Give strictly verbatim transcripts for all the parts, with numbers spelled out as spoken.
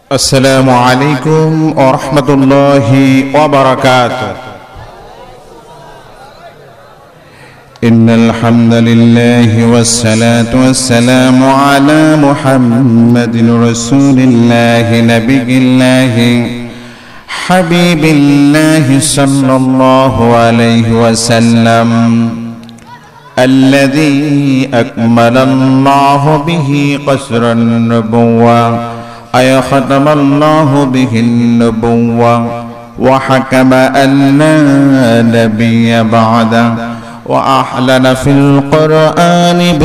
السلام عليكم ورحمة الله وبركاته. إن الحمد لله والصلاة والسلام على محمد رسول الله نبي الله حبيب الله صلى الله عليه وسلم الذي أكمل الله به قصر النبوة أي ختم الله به النبوة وحكم أن لا نبي بعده وأحلن في القرآن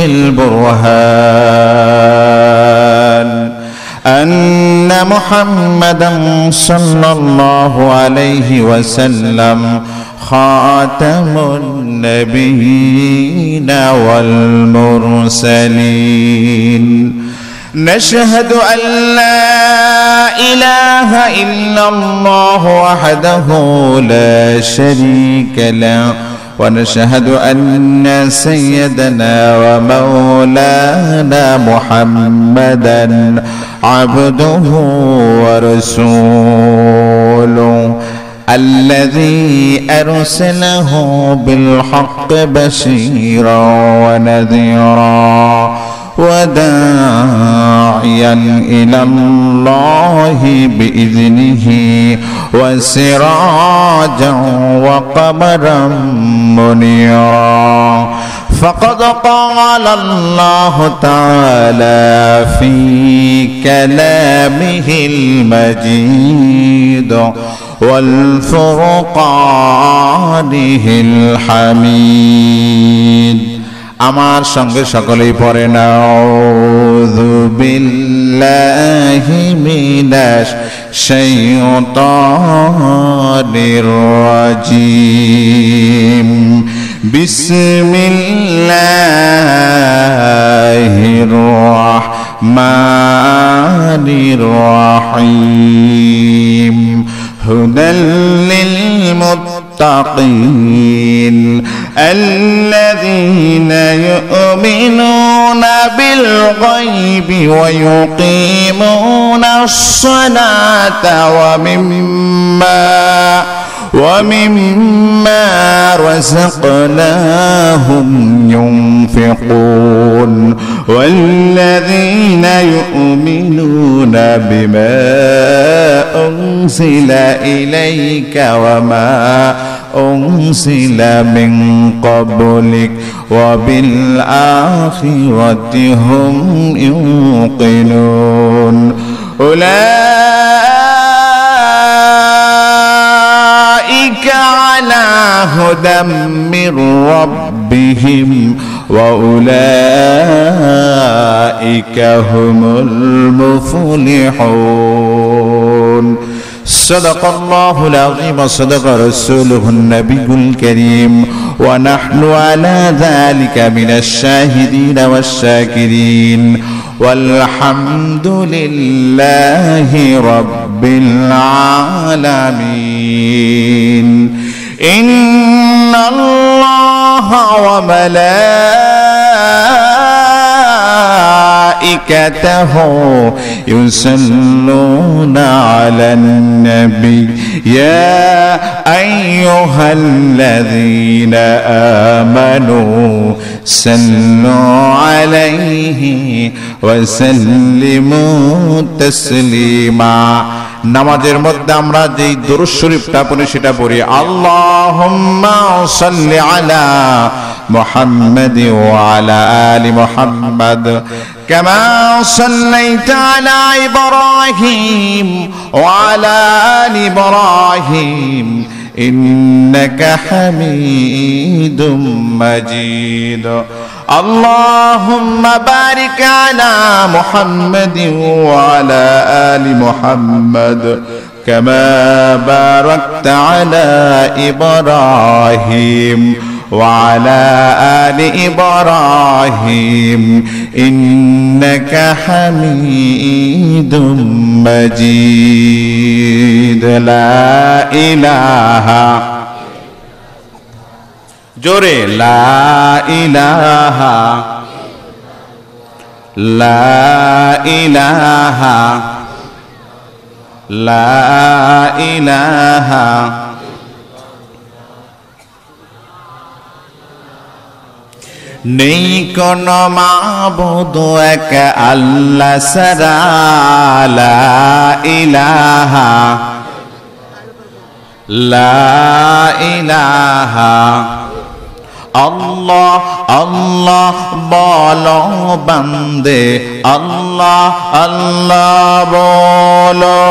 بالبرهان أن محمدا صلى الله عليه وسلم خاتم النبيين والمرسلين. نشهد أن لا إله إلا الله وحده لا شريك له ونشهد أن سيدنا ومولانا محمدا عبده ورسوله الذي أرسله بالحق بشيرا ونذيرا وداعيا إلى الله بإذنه وسراجا وقمرا منيرا. فقد قال الله تعالى في كلامه المجيد والفرقانه الحميد আমার সঙ্গে সকলেই পড়েন আউযু বিল্লাহি মিনাশ শাইতানির রাজিম বিসমিল্লাহির রাহমানির রাহিম হুদাল লিল মুত্তাকিন الذين يؤمنون بالغيب ويقيمون الصلاة ومما ومما رزقناهم ينفقون والذين يؤمنون بما أنزل إليك وما أنزل من قبلك وبالآخرة هم يوقنون أولئك على هدى من ربهم وأولئك هم المفلحون. صدق الله العظيم وصدق رسوله النبي الكريم ونحن على ذلك من الشاهدين والشاكرين والحمد لله رب العالمين. إن الله وملائكته يصلون على النبي يا أيها الذين آمنوا صلوا عليه وسلموا تسليما. নামাজের মধ্যে আমরা যেই দুরূদ শরীফটা পড়ি সেটা পড়ি আল্লাহুম্মা সাল্লি আলা মুহাম্মাদ ওয়া আলা আলি মুহাম্মাদ কামা সাল্লাইতা আলা ইব্রাহিম ওয়া আলা আলি ইব্রাহিম ইন্নাকা হামিদুম মাজিদ. اللهم بارك على محمد وعلى آل محمد كما باركت على إبراهيم وعلى آل إبراهيم إنك حميد مجيد. لا إله জোরে লা ইলাহা লা ইলাহা লা ইলাহা নেই কোন মাবুদ এক আল্লাহ ছাড়া লা ইলাহা লা ইলাহা আল্লাহ আল্লাহ বলো বান্দে আল্লাহ আল্লাহ বলো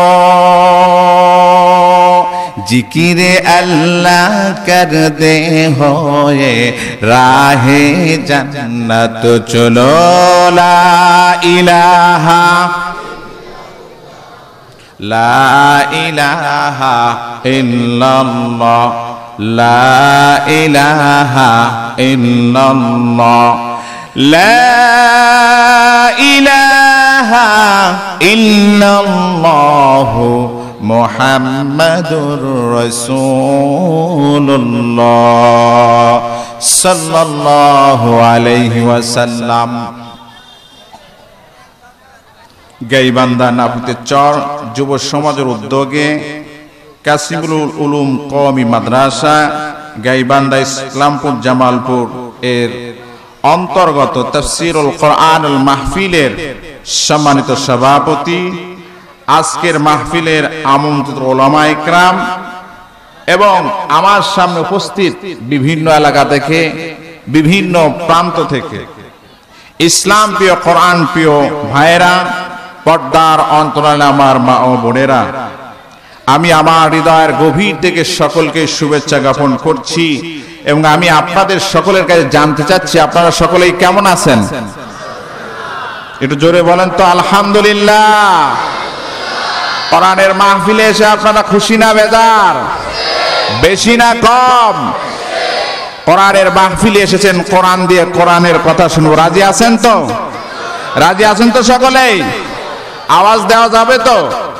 জিকিরে আল্লাহ করতে হোয়ে রাহে জান্নাত চলো লা ইলাহা লা ইলাহা ইল্লাল্লাহ লা ইলাহা ইল্লাল্লাহ লা ইলাহা ইল্লাল্লাহ মুহাম্মাদুর রাসূলুল্লাহ সাল্লাল্লাহু আলাইহি ওয়াসাল্লাম। গাইবান্ধা নাফিতে চর যুব সমাজের উদ্যোগে কাসিমুল উলুম কওমি মাদ্রাসা গাইবান্ধা ইসলামপুর জামালপুর এর অন্তর্গত তাফসীরুল কোরআনুল মাহফিলের সম্মানিত সভাপতি, আজকের মাহফিলের আমন্ত্রিত উলামা ইকরাম এবং আমার সামনে উপস্থিত বিভিন্ন এলাকা থেকে বিভিন্ন প্রান্ত থেকে ইসলাম প্রিয় কোরআন প্রিয় ভাইয়েরা, পর্দার অন্তরালে আমার মা ও বোনেরা, আমি আমার হৃদয়ের গভীর থেকে সকলকে শুভেচ্ছা জ্ঞাপন করছি এবং আমি আপনাদের সকলের কাছে জানতে চাচ্ছি আপনারা সকলেই কেমন আছেন? একটু জোরে বলেন তো আলহামদুলিল্লাহ। কোরআনের মাহফিলে এসে আপনারা খুশি না বেজার? বেশি না কম? কোরআনের মাহফিলে এসেছেন কোরআন দিয়ে কোরআনের কথা শুনবো, রাজি আছেন তো? রাজি আছেন তো সকলেই? আওয়াজ দেওয়া যাবে তো?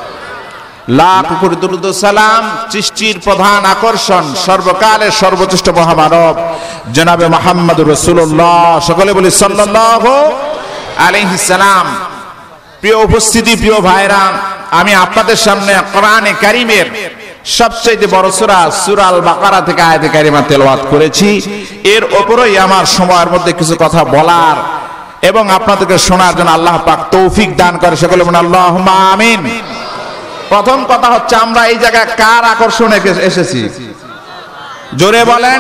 লাখ কোটি দরুদ ও সালাম সৃষ্টির প্রধান আকর্ষণ সর্বকালের সর্বশ্রেষ্ঠ মহামানব জনাবে মুহাম্মদুর রাসূলুল্লাহ, সকলে বলি সাল্লাল্লাহু আলাইহি সাল্লাম। প্রিয় উপস্থিতি, প্রিয় ভাইরা, আমি আপনাদের সামনে কোরআনে কারীমের সবচেয়ে বড় সূরা সূরা আল বাকারা থেকে আয়াতে কারিমা তেলাওয়াত করেছি। এর উপরেই আমার সময়ের মধ্যে কিছু কথা বলার এবং আপনাদেরকে শোনার জন্য আল্লাহ পাক তৌফিক দান করে, সকলে বলেন আল্লাহুম্মা আমিন। প্রথম কথা হচ্ছে আমরা এই জায়গায় কার আকর্ষণে এসেছি? জোরে বলেন,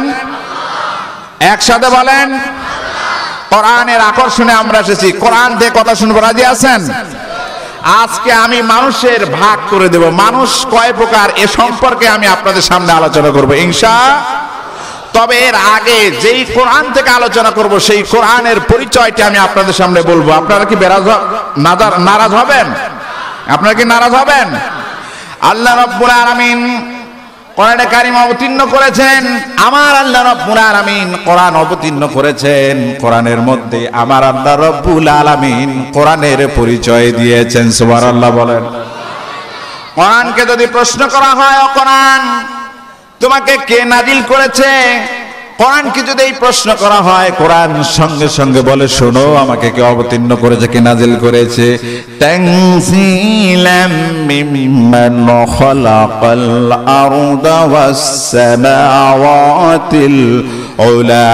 একসাথে বলেন। কোরআনের আকর্ষণে আমরা এসেছি, কোরআন থেকে কথা শুনবো, রাজি আছেন? আজকে আমি মানুষের ভাগ করে দেব, মানুষ কয় প্রকার এ সম্পর্কে আমি আপনাদের সামনে আলোচনা করব ইনশাআল্লাহ। তবে এর আগে যেই কোরআন থেকে আলোচনা করব সেই কোরআনের পরিচয়টা আমি আপনাদের সামনে বলবো। আপনারা কি নারাজ হবেন? আপনারা কি নারাজ হবেন? আল্লাহ রাব্বুল আলামিন কোরআনে কারীম অবতীর্ণ করেছেন, আমার আল্লাহ রাব্বুল আলামিন কোরআন অবতীর্ণ করেছেন। কোরআনের মধ্যে আমার আল্লাহ রাব্বুল আলামিন কোরআনের পরিচয় দিয়েছেন, সুবহানাল্লাহ বলেন। কোরআনকে যদি প্রশ্ন করা হয়, ও কোরআন তোমাকে কে নাজিল করেছে, কোরআনকে যদি এই প্রশ্ন করা হয়, কোরআন সঙ্গে সঙ্গে বলে শোনো আমাকে কে অবতীর্ণ করেছে, কে নাজিল করেছে। তানজিলাম মিম্মান খালাকাল আরদা ওয়াস সামাওয়াতিল উলা,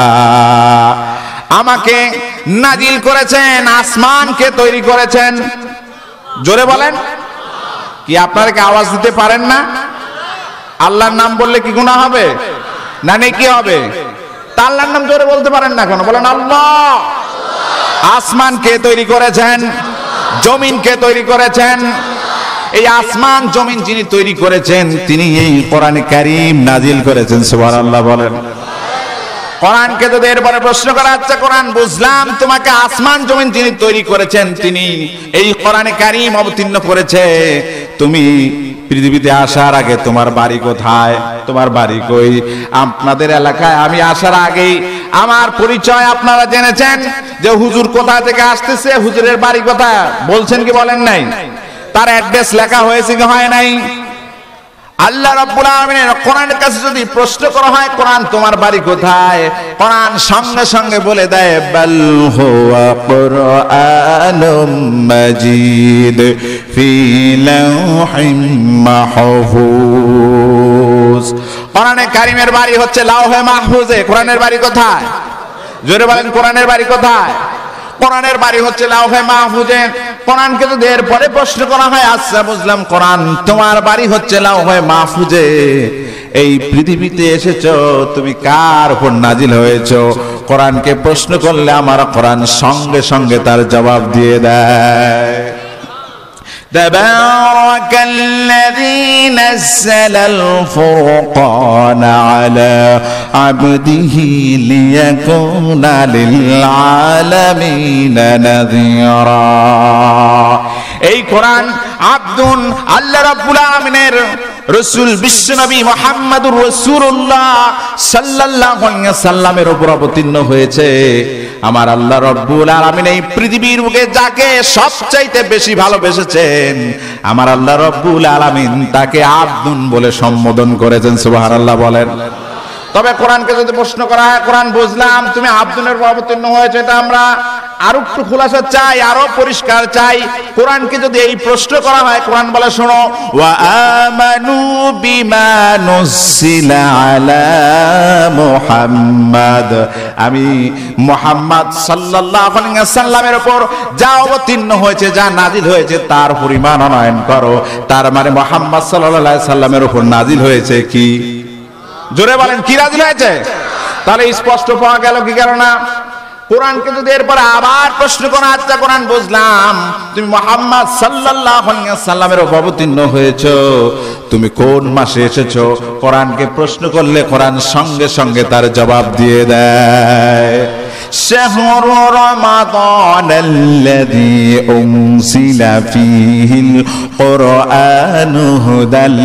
আমাকে নাজিল করেছেন, আসমানকে তৈরি করেছেন। জোরে বলেন। কি আপনারা কি আওয়াজ দিতে পারেন না? আল্লাহর নাম বললে কি গুনাহ হবে না নেকি হবে? তা আল্লাহর নাম জোরে বলতে পারেন না কেন? বলেন আল্লাহ। আসমান কে তৈরি করেছেন? জমিন কে তৈরি করেছেন? এই আসমান জমিন যিনি তৈরি করেছেন তিনি এই কোরআনে কারীম নাজিল করেছেন, সুবহানাল্লাহ বলেন। কোরআনকে যদি এরপরে প্রশ্ন করা হচ্ছে, কোরআন বুঝলাম তোমাকে আসমান জমিন যিনি তৈরি করেছেন তিনি এই কোরআনে কারীম অবতীর্ণ করেছে, তুমি পৃথিবীতে আসার আগে তোমার বাড়ি কোথায়, তোমার বাড়ি কই? আপনাদের এলাকায় আমি আসার আগেই আমার পরিচয় আপনারা জেনেছেন যে হুজুর কোথা থেকে আসতেছে, হুজুরের বাড়ি কোথায় বলছেন কি বলেন নাই? তার অ্যাড্রেস লেখা হয়েছে কি হয় নাই? আল্লাহ রাব্বুল আলামিনের কোরআনের কাছে যদি প্রশ্ন করা হয় কোরআন তোমার বাড়ি কোথায়, কোরআন সঙ্গে সঙ্গে বলে দেয় বাল হুয়া কুরআনুম মাজিদ ফি লাওহিম মাহফুজ। কোরআনে কারীমের বাড়ি হচ্ছে লাওহে মাহফুজে। কোরআনের বাড়ি কোথায়? জোরে বলেন, কোরআনের বাড়ি কোথায়? কোরআনের বাড়ি হচ্ছে লাওহে মাহফুজে। কোরআনকে যদি এরপরে প্রশ্ন করা হয়, আচ্ছা বুঝলাম কোরআন তোমার বাড়ি হচ্ছে লাওহে মাহফুজে, এই পৃথিবীতে এসেছো তুমি কার উপর নাজিল হয়েছো? কোরআনকে প্রশ্ন করলে আমার কোরআন সঙ্গে সঙ্গে তার জবাব দিয়ে দেয়। تبارك الذي نزل الفرقان على عبده ليكون للعالمين نذيرا। এই কোরআন আব্দুন আল্লাহ রাব্বুল আলামিনের রাসূল বিশ্বনবী মুহাম্মদুর রাসূলুল্লাহ সাল্লাল্লাহু আলাইহি ওয়াসাল্লামের উপর অবতীর্ণ হয়েছে। আমার আল্লাহ রাব্বুল আলামিন এই পৃথিবীর বুকে যাকে সবচাইতে বেশি ভালোবেসেছেন, আমার আল্লাহ রাব্বুল আলামিন তাকে আব্দুন বলে সম্বোধন করেছেন। সুবহানাল্লাহ বলেন। তবে কোরআনকে যদি প্রশ্ন করা হয়, কোরআন বুঝলাম তুমি আব্দুনের উপর অবতীর্ণ হয়েছে, এটা আমরা আরো একটু খোলাসা চাই, আরো পরিষ্কার চাই। কোরআনকে যদি এই প্রশ্ন করা হয়, কোরআন বলে শোনো, ওয়া আমানু বিমা নুসিলা আলা মুহাম্মাদ, আমি মুহাম্মদ সাল্লাল্লাহু আলাইহি ওয়াসাল্লামের উপর যা অবতীর্ণ হয়েছে, যা নাজিল হয়েছে তার পরিমাণ আনয়ন করো। তার মানে মুহাম্মদ সাল্লাল্লাহু আলাইহি ওয়াসাল্লামের উপর নাজিল হয়েছে কি? জোরে বলেন, কি নাজিল হয়েছে? তাহলে স্পষ্ট পাওয়া গেল কি গেল না? কোরআনকে যদি এরপরে আবার প্রশ্ন করা, আচ্ছা কোরআন বুঝলাম তুমি মুহাম্মদ সাল্লাল্লাহু আলাইহি ওয়াসাল্লামের উপর অবতীর্ণ হয়েছো, তুমি কোন মাসে এসেছো? কোরআনকে প্রশ্ন করলে কোরআন সঙ্গে সঙ্গে তার জবাব দিয়ে দেয়। শাহরু রমাদানাল্লাযী উনজিলা ফীহিল কুরআনু হুদাল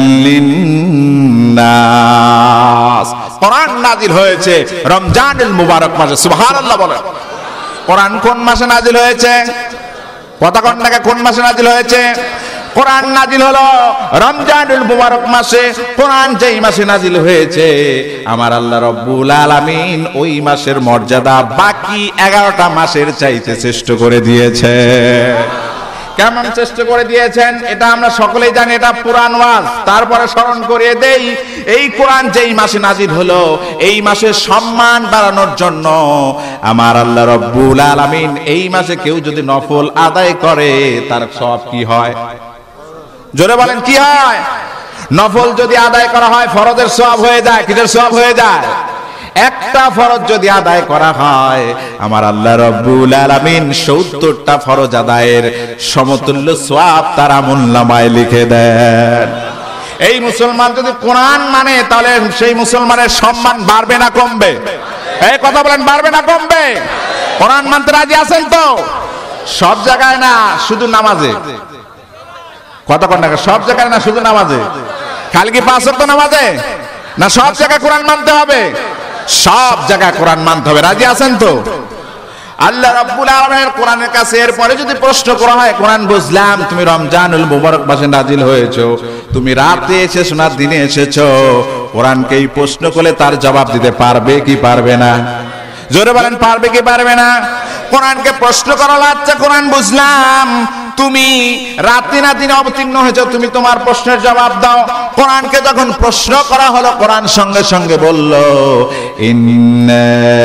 লিন্নাস। কোরআন নাজিল হয়েছে রমজানুল মুবারক মাসে। সুবহানাল্লাহ বলেন। কোরআন কোন মাসে নাজিল হয়েছে? কথা কোন নাকি কোন মাসে নাজিল হয়েছে? কোরআন নাজিল হলো রমজানুল মুবারক মাসে। কোরআন যেই মাসে নাজিল হয়েছে, আমার আল্লাহ রাব্বুল আলামিন ওই মাসের মর্যাদা বাকি এগারোটা মাসের চাইতে শ্রেষ্ঠ করে দিয়েছে। কেমন চেষ্টা করে দিয়েছেন এটা আমরা সকলেই জানি, এটা পুরাণ ওয়াজ। তারপরে স্মরণ করিয়ে দেই, এই কোরআন যেই মাসে নাজিল হলো, এই মাসের সম্মান বাড়ানোর জন্য আমার আল্লাহ রাব্বুল আলামিন এই মাসে কেউ যদি নফল আদায় করে তার সওয়াব কি হয়? জোরে বলেন, কি হয়? নফল যদি আদায় করা হয় ফরজের সওয়াব হয়ে যায়। কিসের সওয়াব হয়ে যায়? একটা ফরজ যদি আদায় করা হয়, আমার আল্লাহ রাব্বুল আলামিন সত্তরটা ফরজ আদায়ের সমতুল্য সওয়াব তার আমলনামায় লিখে দেন। এই মুসলমান যদি কোরআন মানে, তাহলে সেই মুসলমানের সম্মান বাড়বে না কমবে? এই কথা বলেন, বাড়বে না কমবে? কোরআন মানতে রাজি আছেন তো? সব জায়গায় না, শুধু নামাজে। কথা কোন না, সব জায়গায় না, শুধু নামাজে। খালি কি পাঁচ ওয়াক্ত নামাজে না, সব জায়গায় কোরআন মানতে হবে? সব জায়গায় কোরআন মানতে হবে। রাজি আছেন তো? আল্লাহ রাব্বুল আলামিনের কোরআনের কাছে এরপরে যদি প্রশ্ন করা হয়, কোরআন বুঝলাম তুমি রমজানুল মুবারক মাসে নাজিল হয়েছো, তুমি রাতে এসেছো না দিনে এসেছো? কোরআনকে এই প্রশ্ন করলে তার জবাব দিতে পারবে কি পারবে না? জোরে বলেন, পারবে কি পারবে না? কোরআনকে প্রশ্ন করা হচ্ছে, কোরআন বুঝলাম তুমি রাতে না দিনে অবতীর্ণ হয়েছো, তুমি তোমার প্রশ্নের জবাব দাও। কোরআনকে যখন প্রশ্ন করা হলো, কোরআন সঙ্গে সঙ্গে বলল, ইন্না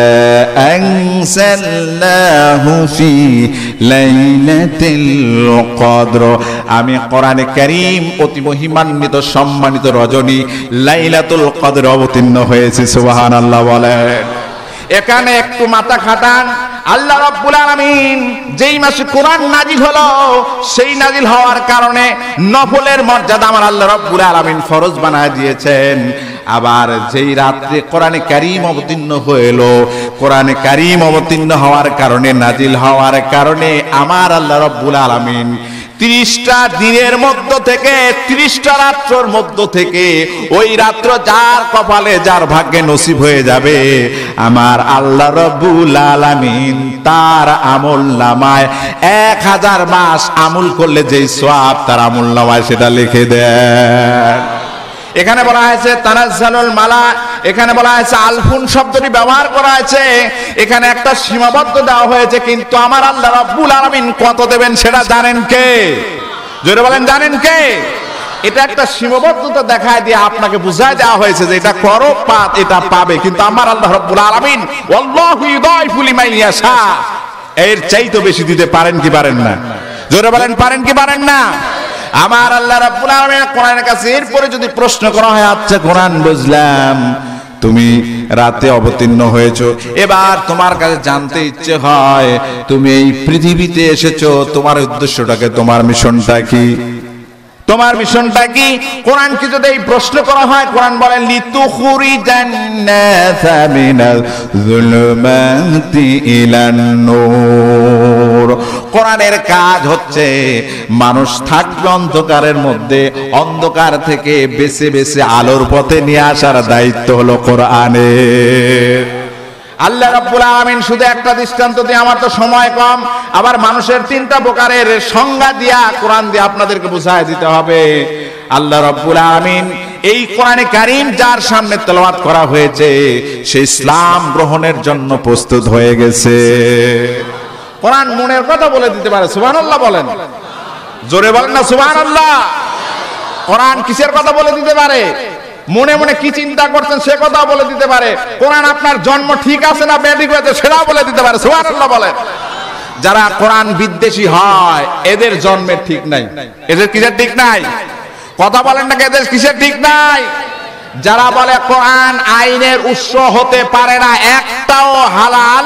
আনজালনাহু ফি লাইলাতিল কদর, আমি কোরআনে কারীম অতি মহিমান্বিত সম্মানিত রজনী লাইলাতুল কদর অবতীর্ণ হয়েছে। সুবহানাল্লাহ বলেন। এখানে একটু মাথা খাটান। আল্লাহ রাব্বুল আলামিন যেই মাসে কোরআন নাজিল হলো, সেই নাজিল হওয়ার কারণে নফলের মর্যাদা আমার আল্লাহ রাব্বুল আলামিন ফরজ বানায় দিয়েছেন। আবার যেই রাত্রে কোরআনে কারীম অবতীর্ণ হলো, কোরআনে কারীম অবতীর্ণ হওয়ার কারণে, নাজিল হওয়ার কারণে আমার আল্লাহ রাব্বুল আলামিন ত্রিশটা দিনের মধ্য থেকে, ত্রিশটা রাত্রের মধ্য থেকে ওই রাত্র যার কপালে যার ভাগ্যে নসিব হয়ে যাবে, আমার আল্লাহ রাব্বুল আলামিন তার আমল নামায় এক হাজার মাস আমল করলে যেই সওয়াব তার আমল নামায় সেটা লিখে দেন। এখানে বলা হয়েছে তানাজ্জালুল মালা, এখানে বলা হয়েছে আলফুন শব্দটি ব্যবহার করা হয়েছে। এখানে একটা সীমাবদ্ধ দেওয়া হয়েছে, কিন্তু আমার আল্লাহ রাব্বুল আলামিন কত দেবেন সেটা জানেন কে? জোরে বলেন, জানেন কে? এটা একটা সীমাবদ্ধতা দেখায় দিয়ে আপনাকে বুঝায় দেওয়া হয়েছে যে এটা করো, পাত এটা পাবে, কিন্তু আমার আল্লাহ রাব্বুল আলামিন ওয়াল্লাহু ইউদাইফু লিমান ইয়াশা, এর চাইতে বেশি দিতে পারেন কি পারেন না? জোরে বলেন, পারেন কি পারেন না? আমার আল্লাহ রাব্বুল আলামিন কোরআনের কাছে এরপরে যদি প্রশ্ন করা হয়, আচ্ছা কোরআন বুঝলাম, তুমি রাতে অবতীর্ণ হয়েছো, এবার তোমার কাছে জানতে ইচ্ছে হয় তুমি এই পৃথিবীতে এসেছো, তোমার উদ্দেশ্যটাকে, তোমার মিশনটা কি? তোমার মিশনটা কি? কোরআন কি যদি এই প্রশ্ন করা হয়, কোরআন বলেন লিতুখরিজান নাসা মিনাল যুলুমাতি ইলান নূর। কোরআনের কাজ হচ্ছে মানুষ থাকবে অন্ধকারের মধ্যে, অন্ধকার থেকে বেছে বেছে আলোর পথে নিয়ে আসার দায়িত্ব হলো কোরআনের। আল্লাহ রাব্বুল আলামিন শুধু একটা দৃষ্টান্ত দিয়ে, আমার তো সময় কম, আবার মানুষের তিনটা প্রকারের সংজ্ঞা দিয়া কোরআন দিয়ে আপনাদেরকে বুঝায় দিতে হবে। আল্লাহ রাব্বুল আলামিন এই কোরআনে কারীম যার সামনে তেলাওয়াত করা হয়েছে সে ইসলাম গ্রহণের জন্য প্রস্তুত হয়ে গেছে। কোরআন মনের কথা বলে দিতে পারে, সুবহানাল্লাহ বলেন, জোরে বলেন না সুবহানাল্লাহ। কোরআন কিসের কথা বলে দিতে পারে? মনে মনে কি চিন্তা করছেন সে কথা বলে দিতে পারে। কোরআন আপনার জন্ম ঠিক আছে না ব্যাধিক হয়েছে সেটাও বলে দিতে পারে, সুবহানাল্লাহ বলেন। যারা কোরআন বিদ্বেষী হয় এদের জন্মের ঠিক নাই, এদের কিসের ঠিক নাই? কথা বলেন না, এদের কিসের ঠিক নাই? যারা বলে কোরআন আইনের উৎস হতে পারে না, একটাও হালাল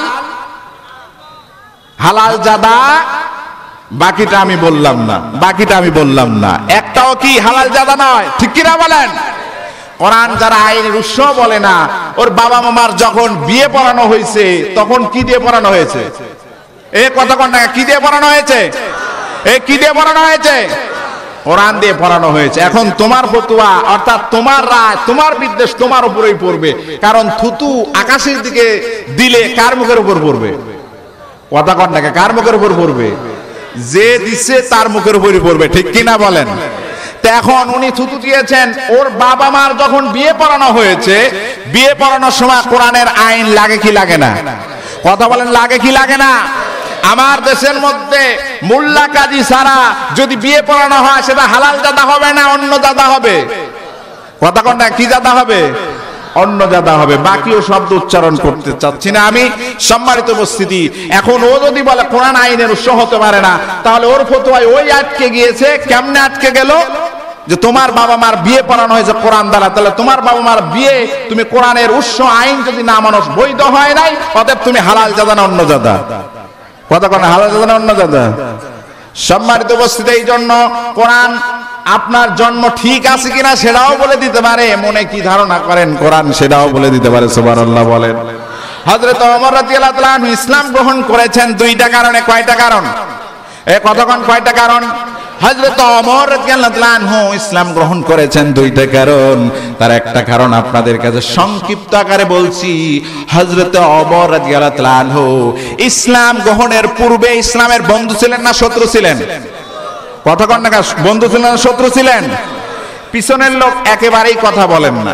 হালাল জাদা, বাকিটা আমি বললাম না, বাকিটা আমি বললাম না, একটাও কি হালাল জাদা নয়, ঠিক কিনা বলেন? কোরআন যারা আইনের উৎস বলে না, ওর বাবা মামার যখন বিয়ে পড়ানো হয়েছে তখন কি দিয়ে পড়ানো হয়েছে? এ কথা কোন টাকা কি দিয়ে পড়ানো হয়েছে? এ কি দিয়ে পড়ানো হয়েছে? কোরআন দিয়ে পড়ানো হয়েছে। এখন তোমার ফতোয়া অর্থাৎ তোমার রায়, তোমার বিদ্বেষ তোমার উপরেই পড়বে, কারণ থুতু আকাশের দিকে দিলে কার মুখের উপর পড়বে? কথা কোন টাকা কার মুখের উপর পড়বে? যে দিচ্ছে তার মুখের উপরই পড়বে, ঠিক কিনা বলেন? এখন উনি থুতু দিয়েছেন, ওর বাবা মার যখন বিয়ে পড়ানো হয়েছে, বিয়ে পড়ানোর সময় কোরআনের আইন লাগে কি লাগে না? কথা বলেন, লাগে কি লাগে না? আমার দেশের মধ্যে মোল্লা কাজী ছাড়া যদি বিয়ে পড়ানো হয় সেটা হালাল জাদা হবে না অন্য জাদা হবে? কথা কোনটা কি জাদা হবে? অন্য জাদা হবে। বাকিও শব্দ উচ্চারণ করতে চাচ্ছি না আমি। সম্মানিত উপস্থিতি, এখন ও যদি বলে কোরআন আইনের উৎস হতে পারে না, তাহলে ওর ফতোয়ায় ওই আটকে গিয়েছে। কেমনে আটকে গেল? যে তোমার বাবা মার বিয়ে পড়ানো হয়েছে কোরআন দ্বারা, তাহলে তোমার বাবা মার বিয়ে তুমি কোরআনের উৎস আইন যদি না মানো, বৈধ হয় নাই, অতএব তুমি হালাল জাদা না অন্য জাদা? কথা কোন হালাল জাদা না অন্য জাদা? সম্মানিত উপস্থিতি, এই জন্য কোরআন আপনার জন্ম ঠিক আছে কিনা সেটাও বলে দিতে পারে, মনে কি ধারণা করেন কোরআন সেটাও বলে দিতে পারে, সুবহানাল্লাহ বলেন। হযরত ওমর রাদিয়াল্লাহু তাআলা আনহু ইসলাম গ্রহণ করেছেন দুইটা কারণে। কয়টা কারণ? এ কতক্ষণ কয়টা কারণ? হযরত ওমর রাদিয়াল্লাহু তাআলা আনহু ইসলাম গ্রহণ করেছেন দুইটা কারণ। তার একটা কারণ আপনাদের কাছে সংক্ষিপ্ত আকারে বলছি। হযরত ওমর রাদিয়াল্লাহু তাআলা আনহু ইসলাম গ্রহণের পূর্বে ইসলামের বন্ধু ছিলেন না শত্রু ছিলেন? কতক্ষণ না বন্ধু ছিলেন না শত্রু ছিলেন? পিছনের লোক একেবারেই কথা বলেন না।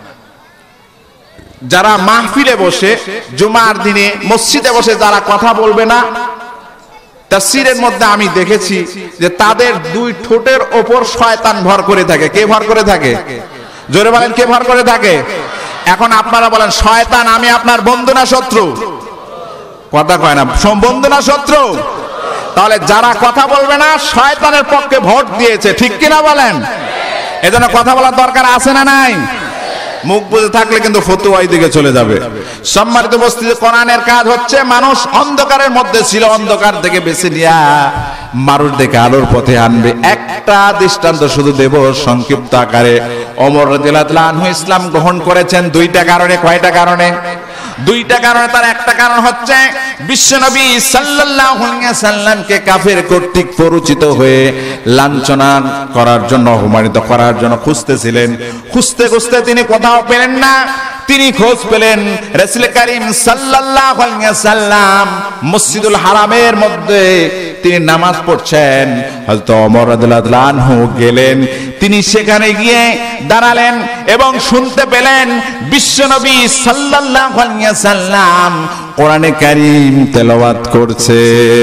যারা মাহফিলে বসে জুমার দিনে মসজিদে বসে যারা কথা বলবে না, তাফসীরের মধ্যে আমি দেখেছি যে তাদের দুই ঠোঁটের ওপর শয়তান ভর করে থাকে। কে ভর করে থাকে? জোরে বলেন, কে ভর করে থাকে? এখন আপনারা বলেন, শয়তান আমি আপনার বন্ধু না শত্রু? কথা কয় না, বন্ধু না শত্রু? তাহলে যারা কথা বলবে না শয়তানের পক্ষে ভোট দিয়েছে, ঠিক কিনা বলেন? এজন্য কথা বলার দরকার আছে না নাই? মুখ বুঝে থাকলে কিন্তু ফতোয়া ওই দিকে চলে যাবে। সম্মানিত উপস্থিতি, কোরআনের কাজ হচ্ছে মানুষ অন্ধকারের মধ্যে ছিল, অন্ধকার থেকে বেছে নিয়া মানুষ দেখে আলোর পথে আনবে। একটা দৃষ্টান্ত শুধু দেব সংক্ষিপ্ত আকারে। ওমর রাদিয়াল্লাহু তাআলা আনহু ইসলাম গ্রহণ করেছেন দুইটা কারণে। কয়টা কারণে? দুইটা কারণে। তার একটা কারণ হচ্ছে বিশ্বনবী সাল্লাল্লাহু আলাইহি ওয়াসাল্লামকে কাফের কর্তৃক পরিচিত হয়ে লাঞ্ছনা করার জন্য, অপমানিত করার জন্য খুঁজতেছিলেন। খুঁজতে খুঁজতে তিনি কোথাও পেলেন না, তিনি খোঁজ পেলেন রাসূল করিম সাল্লাল্লাহু আলাইহি ওয়াসাল্লাম মসজিদুল হারামের মধ্যে তিনি নামাজ পড়ছেন। হযরত ওমর রাদিয়াল্লাহু আনহু গেলেন, তিনি সেখানে গিয়ে দাঁড়ালেন এবং শুনতে পেলেন বিশ্বনবী সাল্লাল্লাহু আলাইহি ওয়াসাল্লাম কোরআনে কারীম তেলাওয়াত করছে।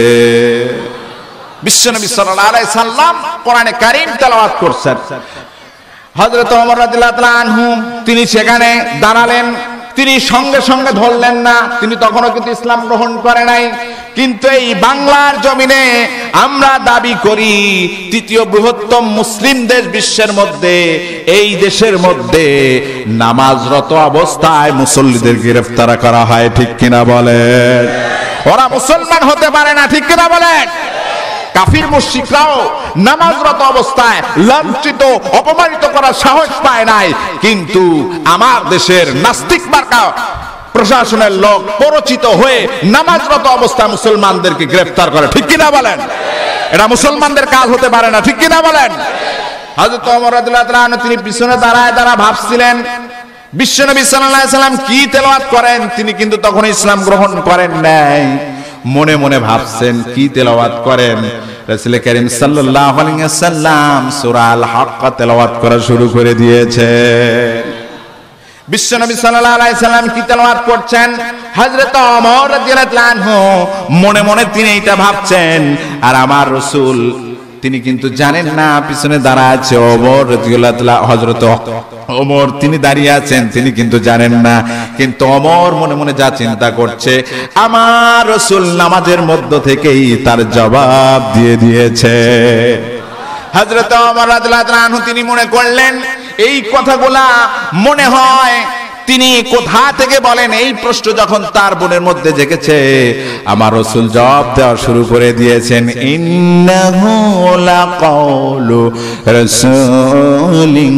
বিশ্বনবী সাল্লাল্লাহু আলাইহি সাল্লাম কোরআনে কারীম তেলাওয়াত করছেন। হযরত ওমর রাদিয়াল্লাহু আনহু তিনি সেখানে দাঁড়ালেন, তিনি সঙ্গে সঙ্গে ধরলেন না, তিনি তখনও কিন্তু ইসলাম গ্রহণ করে নাই। কিন্তু এই বাংলার জমিনে আমরা দাবি করি তৃতীয় বৃহত্তম মুসলিম দেশ বিশ্বের মধ্যে, এই দেশের মধ্যে নামাজরত অবস্থায় মুসল্লিদের গ্রেফতার করা হয়, ঠিক কিনা বলেন? ওরা মুসলমান হতে পারে না, ঠিক কিনা বলেন? কাফির মুশরিকরাও নামাজরত অবস্থায় লাঞ্ছিত অপমানিত করার সাহস পায় নাই, কিন্তু আমার দেশের নাস্তিক মার্কা প্রশাসনের লোক পরিচিত হয়ে নামাজরত অবস্থায় মুসলমানদেরকে গ্রেফতার করে, ঠিক কিনা বলেন? এটা মুসলমানদের কাজ হতে পারে না, ঠিক কিনা বলেন? হযরত ওমর রাদিয়াল্লাহু আনহু তিনি পিছনে দাঁড়ায় দাঁড়া ভাবছিলেন বিশ্বনবী সাল্লাল্লাহু আলাইহি সাল্লাম কি তেলাওয়াত করেন। তিনি কিন্তু তখন ইসলাম গ্রহণ করেন নাই, মনে মনে ভাবছেন কি তেলাওয়াত করেন। রাসূল করিম সাল্লাল্লাহু আলাইহি ওয়াসাল্লাম সূরা আল হাক্কা তেলাওয়াত করা শুরু করে দিয়েছে। বিশ্বনবী সাল্লাল্লাহু আলাইহি সাল্লাম কি তেলাওয়াত করছেন, হযরত ওমর রাদিয়াল্লাহু আনহু মনে মনে তিনি এটা ভাবছেন, আর আমার রাসূল তিনি কিন্তু জানেন না পিছনে দাঁড়া আছে ওমর রাদিয়াল্লাহু, হযরত ওমর তিনি দাঁড়িয়ে আছেন, তিনি কিন্তু জানেন না। কিন্তু ওমর মনে মনে যা চিন্তা করছে, আমার রাসূল নামাজের মধ্য থেকেই তার জবাব দিয়ে দিয়েছে। হযরত ওমর রাদিয়াল্লাহু আনহু তিনি মনে করলেন এই কথাগুলা মনে হয় তিনি কোথা থেকে বলেন। এই প্রশ্ন যখন তার মনের মধ্যে জেগেছে, আমার রাসূল জবাব দেওয়া শুরু করে দিয়েছেন, ইন্নাহু লাকাউলু রাসূলিন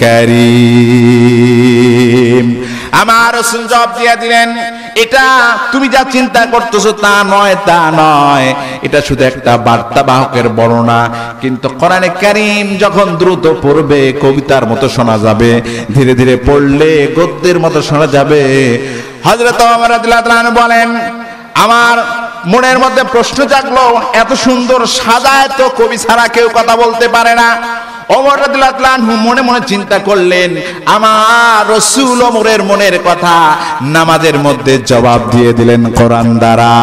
কারীম। আমার রাসূল জবাব দিয়ে দিলেন, এটা তুমি যা চিন্তা করতেছো তা নয়, তা নয়, এটা শুধু একটা বার্তাবাহকের বর্ণনা। কিন্তু কোরআনে কারীম যখন দ্রুত পড়বে কবিতার মতো শোনা যাবে, ধীরে ধীরে পড়লে গদ্যের মতো শোনা যাবে। হযরত ওমর রাদিয়াল্লাহু আনহু বলেন, আমার মনের মধ্যে প্রশ্ন জাগলো, এত সুন্দর সাজায় তো কবি ছাড়া কেউ কথা বলতে পারে না। ওমর রাদিয়াল্লাহু আনহু মনে মনে চিন্তা করলেন, আমার রাসূল ওমরের মনের কথা নামাজের মধ্যে জবাব দিয়ে দিলেন কোরআন দ্বারা।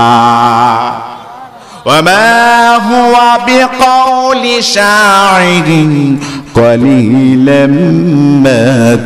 ওয়ামা হুয়া বিকাউলি শাইরিন কলিলাম মা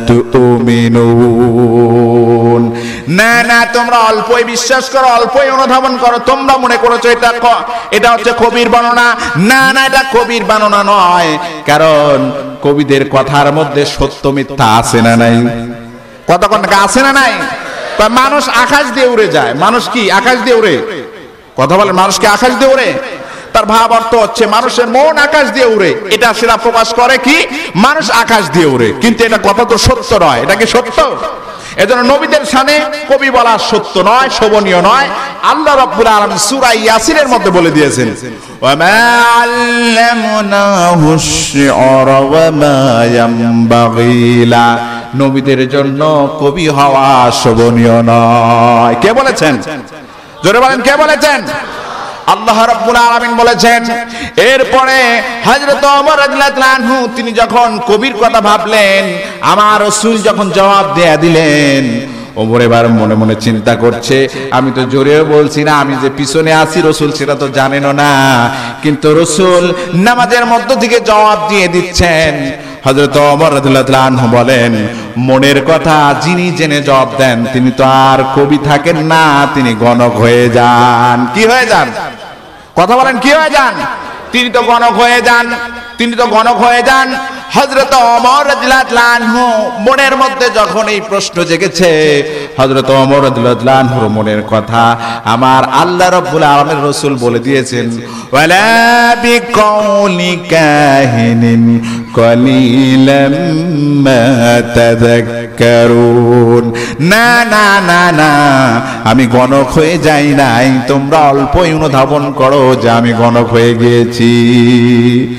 তুমিনুন। না না, তোমরা অল্পই বিশ্বাস করো, অল্পই অনুধাবন করো। তোমরা মনে করেছো এটা এটা হচ্ছে কবির বর্ণনা। না না, এটা কবির বর্ণনা নয়, কারণ কবিদের কথার মধ্যে সত্য মিথ্যা আছে না নাই? কতক্ষণ আছে না নাই? মানুষ আকাশ দিয়ে উড়ে যায়, মানুষ কি আকাশ দিয়ে উড়ে? কথা বলে, মানুষ কি আকাশ দিয়ে উড়ে? তার ভাব অর্থ হচ্ছে মানুষের মন আকাশ দিয়ে উড়ে, এটা সেটা প্রকাশ করে কি মানুষ আকাশ দিয়ে উড়ে। কিন্তু এটা কথা তো সত্য নয়, এটা কি সত্য? এজন্য নবীদের শানে কবি বলা সত্য নয়, শোভনীয় নয়। আল্লাহ রাব্বুল আলামিন সূরা ইয়াসিনের মধ্যে বলে দিয়েছেন, ওয়ামা আল্লামনাহু আশ-শি'রা ওয়ামা ইয়ানবাগী লা। নবীদের জন্য কবি হওয়া শোভনীয় নয়। কে বলেছেন? জোরে বলেন, কে বলেছেন? আল্লাহ রাব্বুল আলামিন বলেছেন। এরপরে হযরত ওমর রাদিয়াল্লাহু আনহু তিনি যখন কবির কথা ভাবলেন, আমার রাসূল যখন জবাব দিয়ে দিলেন, ওমর এবার মনে মনে চিন্তা করছে, আমি তো জোরেও বলছি না, আমি যে পিছনে আছি রাসূল সেটা তো জানেনও না, কিন্তু রাসূল নামাজের মধ্য থেকে জবাব দিয়ে দিচ্ছেন। হযরত ওমর রাদিয়াল্লাহু আনহু বলেন, মনের কথা যিনি জেনে জবাব দেন তিনি তো আর কবি থাকেন না, তিনি গণক হয়ে যান। কি হয়ে যান? কথা বলেন, কি হয়ে যান? তিনি তো গণক হয়ে যান, তিনি তো গণক হয়ে যান। হযরত ওমর রাদিয়াল্লাহু আনহু মনের মধ্যে যখন এই প্রশ্ন জেগেছে, হযরত ওমর রাদিয়াল্লাহু আনহুর মনের কথা আমার আল্লাহ রাব্বুল আলামিন রাসূল বলে দিয়েছেন, ওয়ালা বিকাউলি কাহিনিন কলিলাম মা তাযাক্কারুন। না না না না, আমি গণক হয়ে যাই নাই, তোমরা অল্পই অনুধাবন করো যে আমি গণক হয়ে গিয়েছি।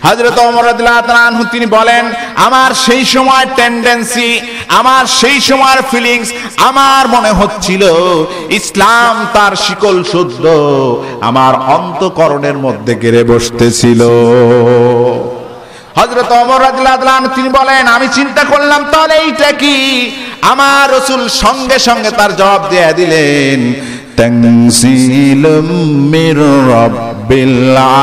হযরত ওমর রাদিয়াল্লাহু তাআলা আনহু তিনি বলেন, আমার সেই সময় টেন্ডেন্সি, আমার সেই সময়ের ফিলিংস, আমার মনে হচ্ছিল ইসলাম তার শিকল শুদ্ধ আমার অন্তঃকরণের মধ্যে গেড়ে বসতেছিল। হযরত ওমর রাদিয়াল্লাহু তাআলা আনহু তিনি বলেন, আমি চিন্তা করলাম তাহলে এইটা কি? আমার রাসূল সঙ্গে সঙ্গে তার জবাব দিয়ে দিলেন, তানজিলুম মির রাব্বিল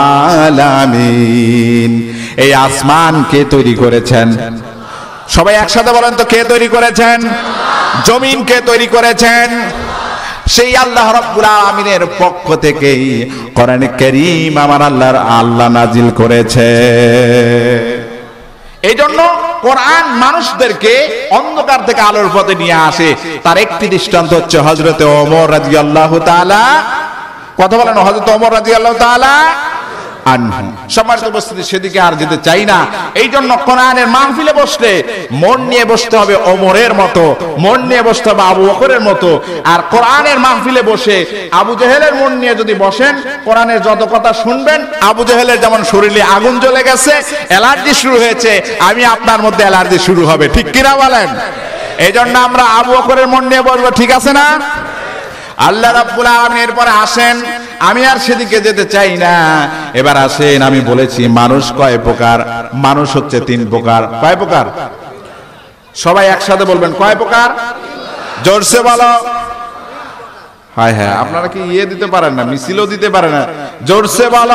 আলামিন। এই আসমান কে তৈরি করেছেন? সবাই একসাথে বলেন তো, কে তৈরি করেছেন? জমিন কে তৈরি করেছেন? সেই আল্লাহ রাব্বুল আলামিনের পক্ষ থেকেই কোরআনে কারীম আমার আল্লাহর আল্লাহ নাজিল করেছে। এই জন্য কোরআন মানুষদেরকে অন্ধকার থেকে আলোর পথে নিয়ে আসে। তার একটি দৃষ্টান্ত হচ্ছে হযরতে ওমর রাদিয়াল্লাহু তাআলা, কথা বলেন, হযরত ওমর রাদিয়াল্লাহু তাআলা আনহু। সম্মানিত উপস্থিতি, সেদিকে আর যেতে চাই না। এই জন্য কোরআনের মাহফিলে বসলে মন নিয়ে বসতে হবে ওমরের মতো, মন নিয়ে বসতে হবে আবু বকরের মতো। আর কোরআনের মাহফিলে বসে আবু জেহেলের মন নিয়ে যদি বসেন, কোরআনের যত কথা শুনবেন, আবু জেহেলের যেমন শরীরে আগুন জ্বলে গেছে, অ্যালার্জি শুরু হয়েছে, আমি আপনার মধ্যে অ্যালার্জি শুরু হবে। ঠিক কিনা বলেন? এই জন্য আমরা আবু বকরের মন নিয়ে বসবো, ঠিক আছে না? আল্লাহ রাব্বুল আলামিন এরপরে আসেন, আমি আর সেদিকে যেতে চাই না। এবার আসেন, আমি বলেছি মানুষ কয় প্রকার? মানুষ হচ্ছে তিন প্রকার। কয় প্রকার? সবাই একসাথে বলবেন, কয় প্রকার? জোরসে বলো। হায় হ্যাঁ, আপনারা কি ইয়ে দিতে পারেন না, মিছিলও দিতে পারেন না? জোরসে বলো।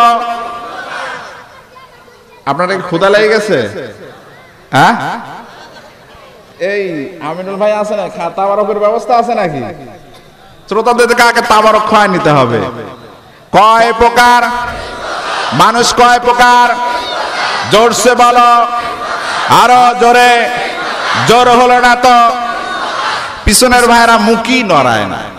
আপনারা কি ক্ষুধা লেগে গেছে? হ্যাঁ, এই আমিনুল ভাই আছে না, তাবারকের ব্যবস্থা আছে নাকি? শ্রোতাদের কাকে তাবারক খাওয়ায় নিতে হবে। কয় প্রকার মানুষ? কয় প্রকার? জোরসে বলো, আরো জোরে। জোর হলো না তো। পিছনের ভাইরা মুখই নড়ায় না।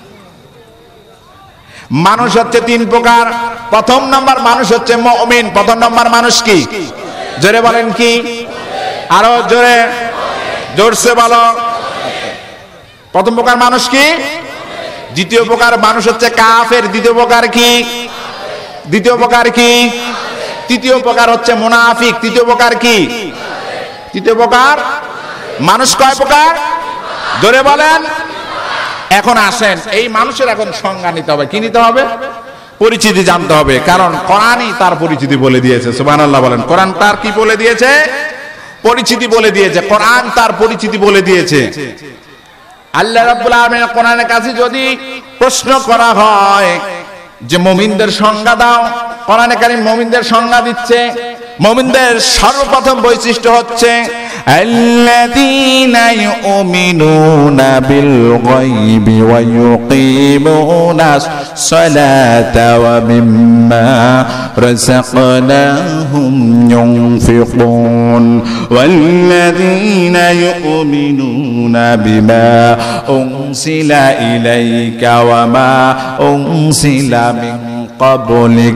মানুষ হচ্ছে তিন প্রকার। প্রথম নাম্বার মানুষ হচ্ছে মুমিন। প্রথম নাম্বার মানুষ কি? জোরে বলেন কি? আরো জোরে, জোরসে বলো। প্রথম প্রকার মানুষ কি? দ্বিতীয় প্রকার মানুষ হচ্ছে কাফের। দ্বিতীয় প্রকার কি? দ্বিতীয় প্রকার কি? তৃতীয় প্রকার হচ্ছে মুনাফিক। তৃতীয় প্রকার কি? তৃতীয় প্রকার মানুষ কয় প্রকার? জোরে বলেন। এখন আসেন, এই মানুষের এখন সংজ্ঞা নিতে হবে। কি নিতে হবে? পরিচিতি জানতে হবে, কারণ কোরআনই তার পরিচিতি বলে দিয়েছে। সুবহানাল্লাহ বলেন। কোরআন তার কি বলে দিয়েছে? পরিচিতি বলে দিয়েছে। কোরআন তার পরিচিতি বলে দিয়েছে। আল্লাহ রাব্বুল আলামিনের কোরআনের কাছে যদি প্রশ্ন করা হয় যে মুমিনদের সংজ্ঞা দাও, কোরআনে কারীম মুমিনদের সংজ্ঞা দিচ্ছে। মুমিনদের সর্বপ্রথম বৈশিষ্ট্য হচ্ছে আল্লাযীনা ইউমিনুনা বিল গায়বি ওয়া ইউকিমুনাস সালাতা ওয়া মিম্মা রাযাকনাহুম ইউনফিকুন ওয়াল্লাযীনা ইউমিনুনা বিমা উনসিলা ইলাইকা ওয়া মা উনসিলা মিন قبلك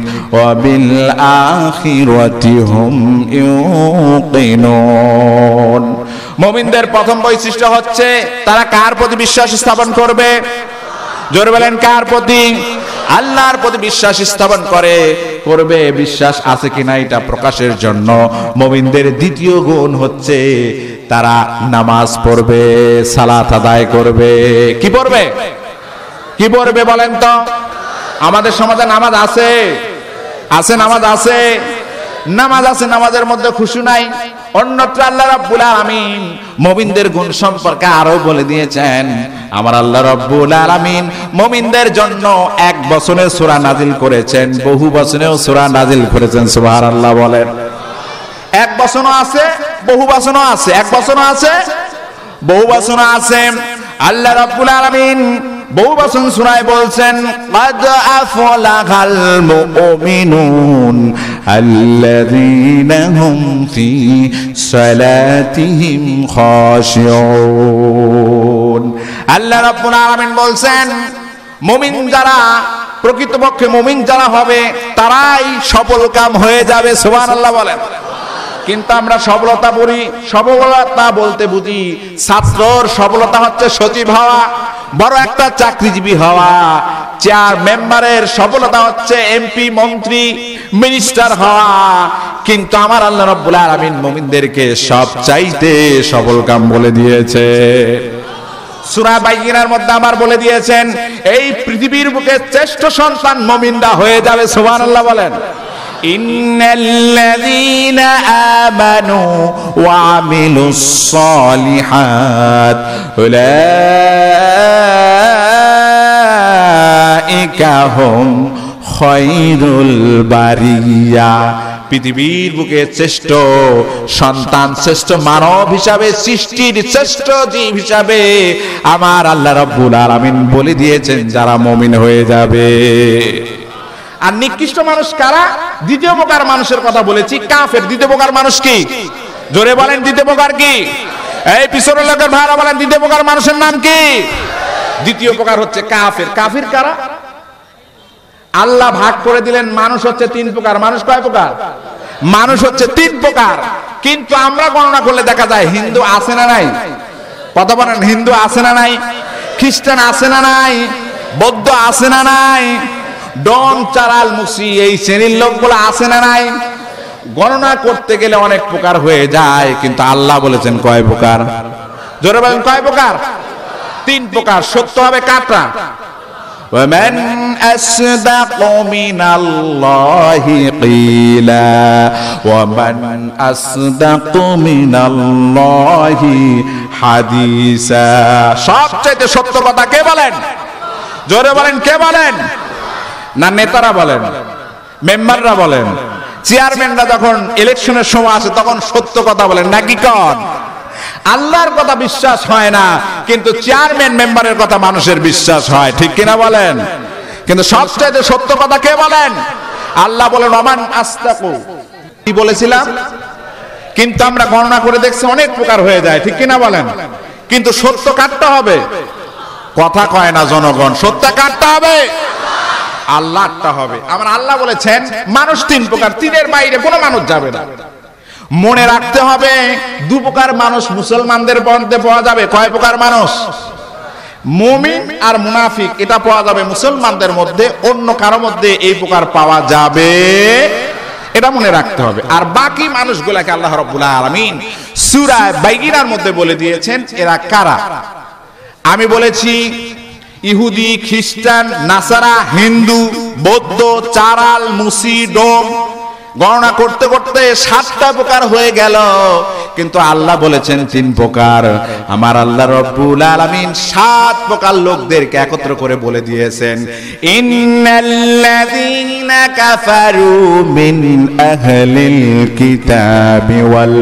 وبالآخرة هم يوقنون। মুমিনদের প্রথম বৈশিষ্ট্য হচ্ছে তারা কার প্রতি বিশ্বাস স্থাপন করবে? জোরে বলেন, কার প্রতি? আল্লাহর প্রতি বিশ্বাস স্থাপন করে করবে। বিশ্বাস আছে কিনা এটা প্রকাশের জন্য মুমিনদের দ্বিতীয় গুণ হচ্ছে তারা নামাজ পড়বে, সালাত আদায় করবে। কি পড়বে? কি পড়বে বলেন তো? আমাদের সমাজে নামাজ আছে? আছে, নামাজ আছে, নামাজ আছে, নামাজের মধ্যে খুশু নাই। অন্যত্র আল্লাহ রাব্বুল আলামিন মুমিনদের গুণ সম্পর্কে আরো বলে দিয়েছেন। আমার আল্লাহ রাব্বুল আলামিন মুমিনদের জন্য এক বচনে সূরা নাজিল করেছেন, বহু বচনেও সূরা নাজিল করেছেন। সুবহানাল্লাহ বলেন। এক বচনও আছে, বহু বচনও আছে। এক বচনও আছে, বহু বচনও আছে। আল্লাহ রাব্বুল আলামিন বহু বচন সূরায় বলছেন, قد أفلح المؤمنون الذين هم في صلاتهم خاشعون। আল্লাহ রাব্বুল আলামিন বলছেন, মুমিন যারা, প্রকৃতপক্ষে মুমিন যারা হবে তারাই সফল কাম হয়ে যাবে। সুবহানাল্লাহ বলেন। কিন্তু আমরা সফলতা বলি, সফলতা বলতে বুঝি ছাত্রর সফলতা হচ্ছে সচিব হওয়া, বড় একটা চাকরিজীবী হওয়া। চেয়ার মেম্বারের সফলতা হচ্ছে এমপি, মন্ত্রী, মিনিস্টার হওয়া। কিন্তু আমার আল্লাহ রাব্বুল আলামিন মুমিনদেরকে সবচাইতে সফল কাম বলে দিয়েছে। সূরা বাইয়িনার মধ্যে আমার বলে দিয়েছেন এই পৃথিবীর বুকে শ্রেষ্ঠ সন্তান মুমিনরা হয়ে যাবে। সুবহানাল্লাহ বলেন। ইন্নাল্লাযীনা আমানু ওয়া আমিলুস সালিহাত উলাইকা হুম খায়রুল বারিয়া। পৃথিবীর বুকে শ্রেষ্ঠ সন্তান, শ্রেষ্ঠ মানব হিসাবে, সৃষ্টির শ্রেষ্ঠ জীব হিসাবে আমার আল্লাহ রাব্বুল আলামিন বলে দিয়েছেন যারা মুমিন হয়ে যাবে। আর নিকৃষ্ট মানুষ কারা? দ্বিতীয় প্রকার মানুষের কথা বলেছি, কাফের। দ্বিতীয় প্রকার মানুষ কি? জোরে বলেন, দ্বিতীয় প্রকার কি? এই পিছনের লোকের ভাইরা বলেন, দ্বিতীয় প্রকার মানুষের নাম কি? দ্বিতীয় প্রকার হচ্ছে কাফের। কাফির কারা? আল্লাহ ভাগ করে দিলেন মানুষ হচ্ছে তিন প্রকার। মানুষ কয় প্রকার? মানুষ হচ্ছে তিন প্রকার। কিন্তু আমরা গণনা করলে দেখা যায় হিন্দু আছে না নাই? কথা বলেন, হিন্দু আছে না নাই? খ্রিস্টান আছে না নাই? বৌদ্ধ আছে না নাই? ডন, চারাল, মুসি এই শ্রেণীর লোকগুলো আছে না নাই? গণনা করতে গেলে অনেক প্রকার হয়ে যায়, কিন্তু আল্লাহ বলেছেন কয় প্রকার? জোরে বলেন, কয় প্রকার? তিন প্রকার। সত্য হবে কাটা। ومن أصدق من الله قيلا ومن أصدق من الله حديثا। সবচেয়ে সত্য কথা কে বলেন? জোরে বলেন, কে বলেন? না নেতারা বলেন, মেম্বাররা বলেন, চেয়ারম্যানরা যখন ইলেকশনের সময় আসে তখন সত্য কথা বলেন নাকি কন? আল্লাহর কথা বিশ্বাস হয় না, কিন্তু চেয়ারম্যান মেম্বারের কথা মানুষের বিশ্বাস হয়, ঠিক কিনা বলেন? কিন্তু সবচেয়ে সত্য কথা কে বলেন? আল্লাহ বলেন ওমান আস্তাকু। কি বলেছিলাম? কিন্তু আমরা গণনা করে দেখছি অনেক প্রকার হয়ে যায়, ঠিক কিনা বলেন? কিন্তু সত্য কাটতে হবে। কথা কয় না জনগণ, সত্য কাটতে হবে, আল্লাহটা হবে। আমার আল্লাহ বলেছেন মানুষ তিন প্রকার, তিনের বাইরে কোনো মানুষ যাবে না। মনে রাখতে হবে দু প্রকার মানুষ মুসলমানদের মধ্যে পাওয়া যাবে। কয় প্রকার মানুষ? মুমিন আর মুনাফিক, এটা পাওয়া যাবে মুসলমানদের মধ্যে, অন্য কারো মধ্যে এই প্রকার পাওয়া যাবে, এটা মনে রাখতে হবে। আর বাকি মানুষগুলাকে আল্লাহ রাব্বুল আলামিন সূরা বাইয়িনার মধ্যে বলে দিয়েছেন এরা কারা। আমি বলেছি ইহুদি, খ্রিস্টান, নাসারা, হিন্দু, বৌদ্ধ, চারাল, মুসি, ডোম। গণনা করতে করতে সাতটা প্রকার হয়ে গেল, কিন্তু আল্লাহ বলেছেন তিন প্রকার। আমার আল্লাহ রাব্বুল আলামিন সাত প্রকার লোকদেরকে একত্র করে বলে দিয়েছেন ইন্নাল্লাযীনা কাফারু মিন আহলিল কিতাবি ওয়াল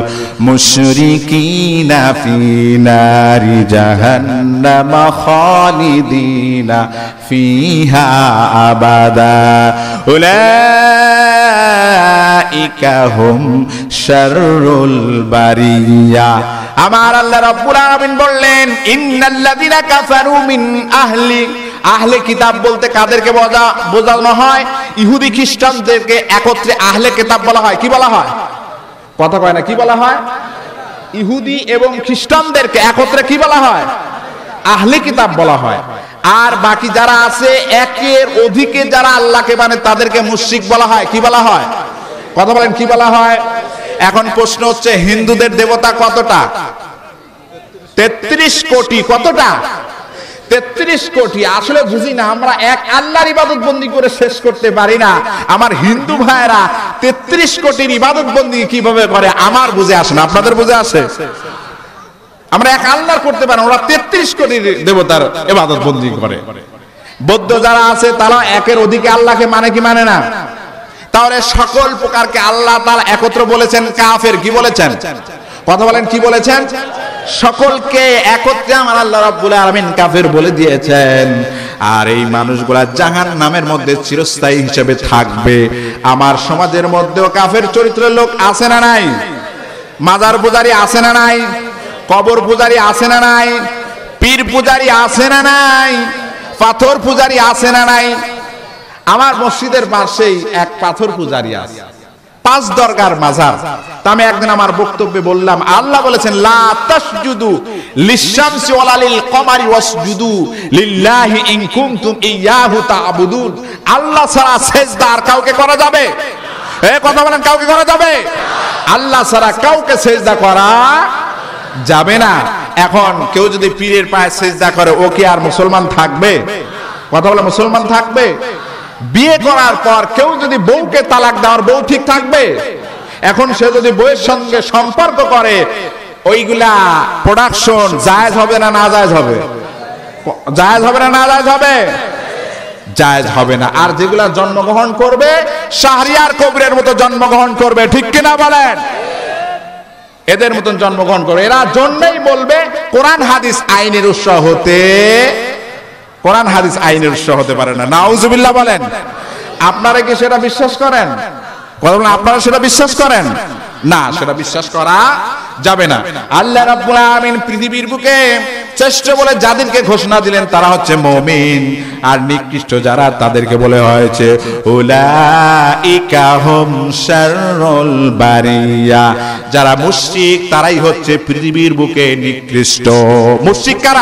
মুশরিকিনা ফি নারি জাহান্নাম খালিদিনা ফিহা আবাদা উলাইকা হুম শাররুল বারিয়া। আমার আল্লাহ রাব্বুল আলামিন বললেন ইন্নাল্লাযীনা কাফারু মিন আহলি, আহলে কিতাব বলতে কাদেরকে বোঝানো হয়? ইহুদি খ্রিস্টানদেরকে একত্রে আহলে কিতাব বলা হয়। কি বলা হয়? কথা কয় না, কি বলা হয়? ইহুদি এবং খ্রিস্টানদেরকে একত্রে কি বলা হয়? আহলে কিতাব বলা হয়। আর বাকি যারা আছে একের অধিকে যারা আল্লাহকে মানে তাদেরকে মুশরিক বলা হয়। কি বলা হয়? কথা বলেন, কি বলা হয়? এখন প্রশ্ন হচ্ছে হিন্দুদের দেবতা কতটা? তেত্রিশ কোটি। কতটা? তেত্রিশ কোটি। আসলে বুঝি না, আমরা এক আল্লাহর ইবাদত বন্দি করে শেষ করতে পারি না। আমার হিন্দু ভাইরা তেত্রিশ কোটির ইবাদত বন্দি কিভাবে করে আমার বুঝে আসে না। আপনাদের বুঝে আসে? আমরা এক আল্লাহর করতে পারি, ওরা তেত্রিশ কোটি দেবতার ইবাদত বন্দি করে। বৌদ্ধ যারা আছে তারা একের অধিকে আল্লাহকে মানে কি মানে না? তাহলে সকল প্রকারকে আল্লাহ তাআলা একত্র বলেছেন কাফের। কি বলেছেন? কথা বলেন, কি বলেছেন? সকলকে একত্রে আমার আল্লাহ রাব্বুল আলামিন কাফের বলে দিয়েছেন। আর এই মানুষগুলা জাহান্নামের মধ্যে চিরস্থায়ী হিসেবে থাকবে। আমার সমাজের মধ্যেও কাফের চরিত্রের লোক আছে না নাই? মাজার পূজারী আছে না নাই? কবর পূজারী আছে না নাই? পীর পূজারী আছে না নাই? পাথর পূজারী আছে না নাই? আমার মসজিদের পাশেই এক পাথর পূজারী আছে। পাঁচ দরগার মাজার। তা আমি একদিন আমার বক্তব্যে বললাম, আল্লাহ বলেছেন লা তাসজুদু লিশ-শামসি ওয়ালা লিল-কমারি ওয়াসজুদু লিল্লাহি ইন কুনতুম ইয়াহু তা'বুদুন। আল্লাহ ছাড়া সিজদা আর কাউকে করা যাবে? এই কথা বলেন, কাউকে করা যাবে? আল্লাহ ছাড়া কাউকে সিজদা করা যাবে না। এখন কেউ যদি পীরের পায়ে সিজদা করে, ও কি আর মুসলমান থাকবে? কথা বলে, মুসলমান থাকবে? বিয়ে করার পর কেউ যদি বউকে তালাক দেওয়ার, বউ ঠিক থাকবে? এখন সে যদি বউয়ের সঙ্গে সম্পর্ক করে, ওইগুলা প্রোডাকশন জায়েজ হবে না না জায়েজ হবে? জায়েজ হবে না না জায়েজ হবে? জায়েজ হবে না। আর যেগুলা জন্মগ্রহণ করবে, শাহরিয়ার কবিরের মতো জন্মগ্রহণ করবে, ঠিক কিনা বলেন? এদের মতন জন্মগ্রহণ করবে। এরা জন্মেই বলবে কোরআন হাদিস আইনের উৎস হতে, কোরআন হাদিস আইনের উৎস হতে পারে না। নাউজুবিল্লাহ বলেন। আপনারা কি সেটা বিশ্বাস করেন? কথা বলেন, আপনারা সেটা বিশ্বাস করেন? না, সেটা বিশ্বাস করা যাবে না। আল্লাহ রাব্বুল আলামিন পৃথিবীর বুকে শ্রেষ্ঠ বলে যাদেরকে ঘোষণা দিলেন তারা হচ্ছে মুমিন, আর নিকৃষ্ট যারা তাদেরকে বলে হয়েছে উলাইকা হুম শাররুল বারিয়া। যারা মুশরিক তারাই হচ্ছে পৃথিবীর বুকে নিকৃষ্ট। মুশরিক কারা?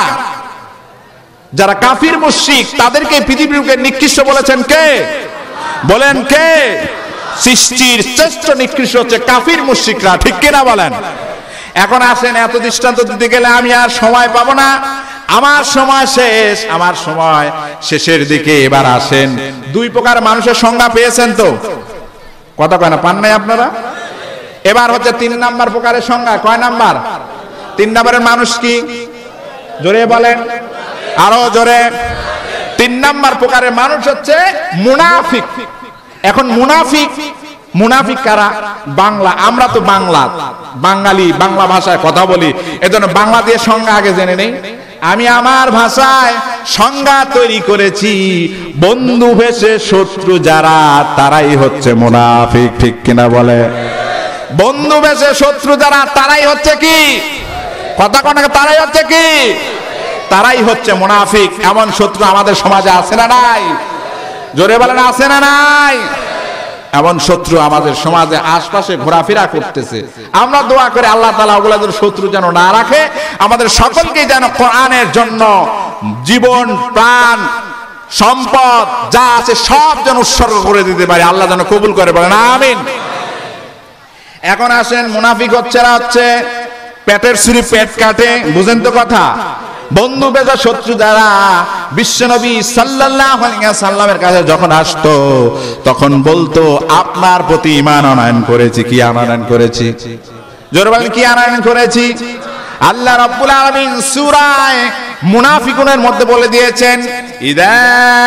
যারা কাফির মুশরিক তাদেরকে পৃথিবীর বুকে নিকৃষ্ট বলেছেন কে? বলেন কে? সৃষ্টির শ্রেষ্ঠ নিকৃষ্ট হচ্ছে কাফির মুশরিকরা, ঠিক কিনা বলেন? এখন আসেন, এত দৃষ্টান্ত দিতে গেলে আমি আর সময় পাবো না, আমার সময় শেষ, আমার সময় শেষের দিকে। এবার আসেন, দুই প্রকার মানুষের সংজ্ঞা পেয়েছেন তো? কথা কয় না, পান নাই আপনারা? এবার হচ্ছে তিন নাম্বার প্রকারের সংজ্ঞা। কয় নাম্বার? তিন নাম্বারের মানুষ কি? জোরে বলেন, আরো জোরে। তিন নাম্বার প্রকারের মানুষ হচ্ছে মুনাফিক। এখন মুনাফিক, মুনাফিক কারা? বাংলা, আমরা তো বাংলা, বাঙালি, বাংলা ভাষায় কথা বলি, এজন্য বাংলা দিয়ে সংজ্ঞা আগে জেনে নেই। আমি আমার ভাষায় সংজ্ঞা তৈরি করেছি, বন্ধু ভেসে শত্রু যারা তারাই হচ্ছে মুনাফিক, ঠিক কিনা বলে? বন্ধু ভেসে শত্রু যারা তারাই হচ্ছে কি? কথা কোন, তারাই হচ্ছে কি? তারাই হচ্ছে মুনাফিক। এমন শত্রু আমাদের সমাজে আছে না নাই? জোরে বলেন, আছে না নাই? এমন শত্রু আমাদের সমাজে আশপাশে ঘোরাফেরা করতেছে। আমরা দোয়া করে আল্লাহ তাআলা ওগুলোদের শত্রু যেন না রাখে, আমাদের সকলকে যেন কোরআনের জন্য জীবন, প্রাণ, সম্পদ যা আছে সব যেন উৎসর্গ করে দিতে পারে, আল্লাহ যেন কবুল করে, বলেন আমিন। এখন আসেন, মুনাফিক হচ্ছে হচ্ছে পেটের ছুরি পেট কাটে, বুঝেন তো কথা? বন্ধু বেজা শত্রু যারা বিশ্বনবী সাল্লাল্লাহু আলাইহি সাল্লামের কাছে যখন আসতো তখন বলতো আপনার প্রতি ঈমান আনয়ন করেছি। কি আনয়ন করেছি? জোরে বলেন, কি আনয়ন করেছি? আল্লাহ রাব্বুল আলামিন সূরা মুনাফিকুনের মধ্যে বলে দিয়েছেন, ইযা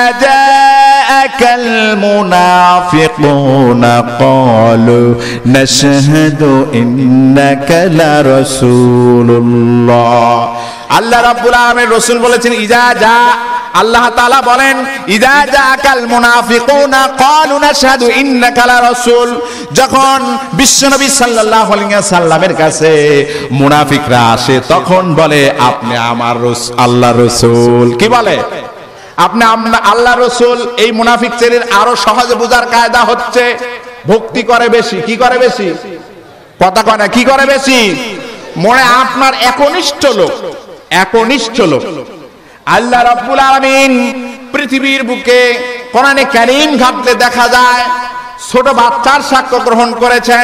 জাআকাল মুনাফিকুনা ক্বালু নাশহাদু ইন্নাকা লা রাসূলুল্লাহ। আল্লাহ রাব্বুল আলামিন রাসূল বলেছেন ইযা জা, আল্লাহ তাআলা বলেন ইযা জাআকাল মুনাফিকুনা ক্বালু নাশহাদু ইন্নাকা লা রাসূল। যখন বিশ্বনবী সাল্লাল্লাহু আলাইহি সাল্লামের কাছে মুনাফিকরা আসে তখন বলে আপনি আমার আল্লাহর রাসূল। কি বলে? আপনি আল্লাহর রাসূল। এই মুনাফিক শ্রেণীর আরো সহজে বোঝার কায়দা হচ্ছে ভক্তি করে বেশি। কি করে বেশি? কথা কয় না, কি করে বেশি? মনে আপনার একনিষ্ঠ লোক, একনিষ্ঠ লোক। আল্লাহ রাব্বুল আলামিন পৃথিবীর বুকে কোরআনে কারীম ঘাটলে দেখা যায় ছোট বাচ্চার সাক্ষ্য গ্রহণ করেছেন,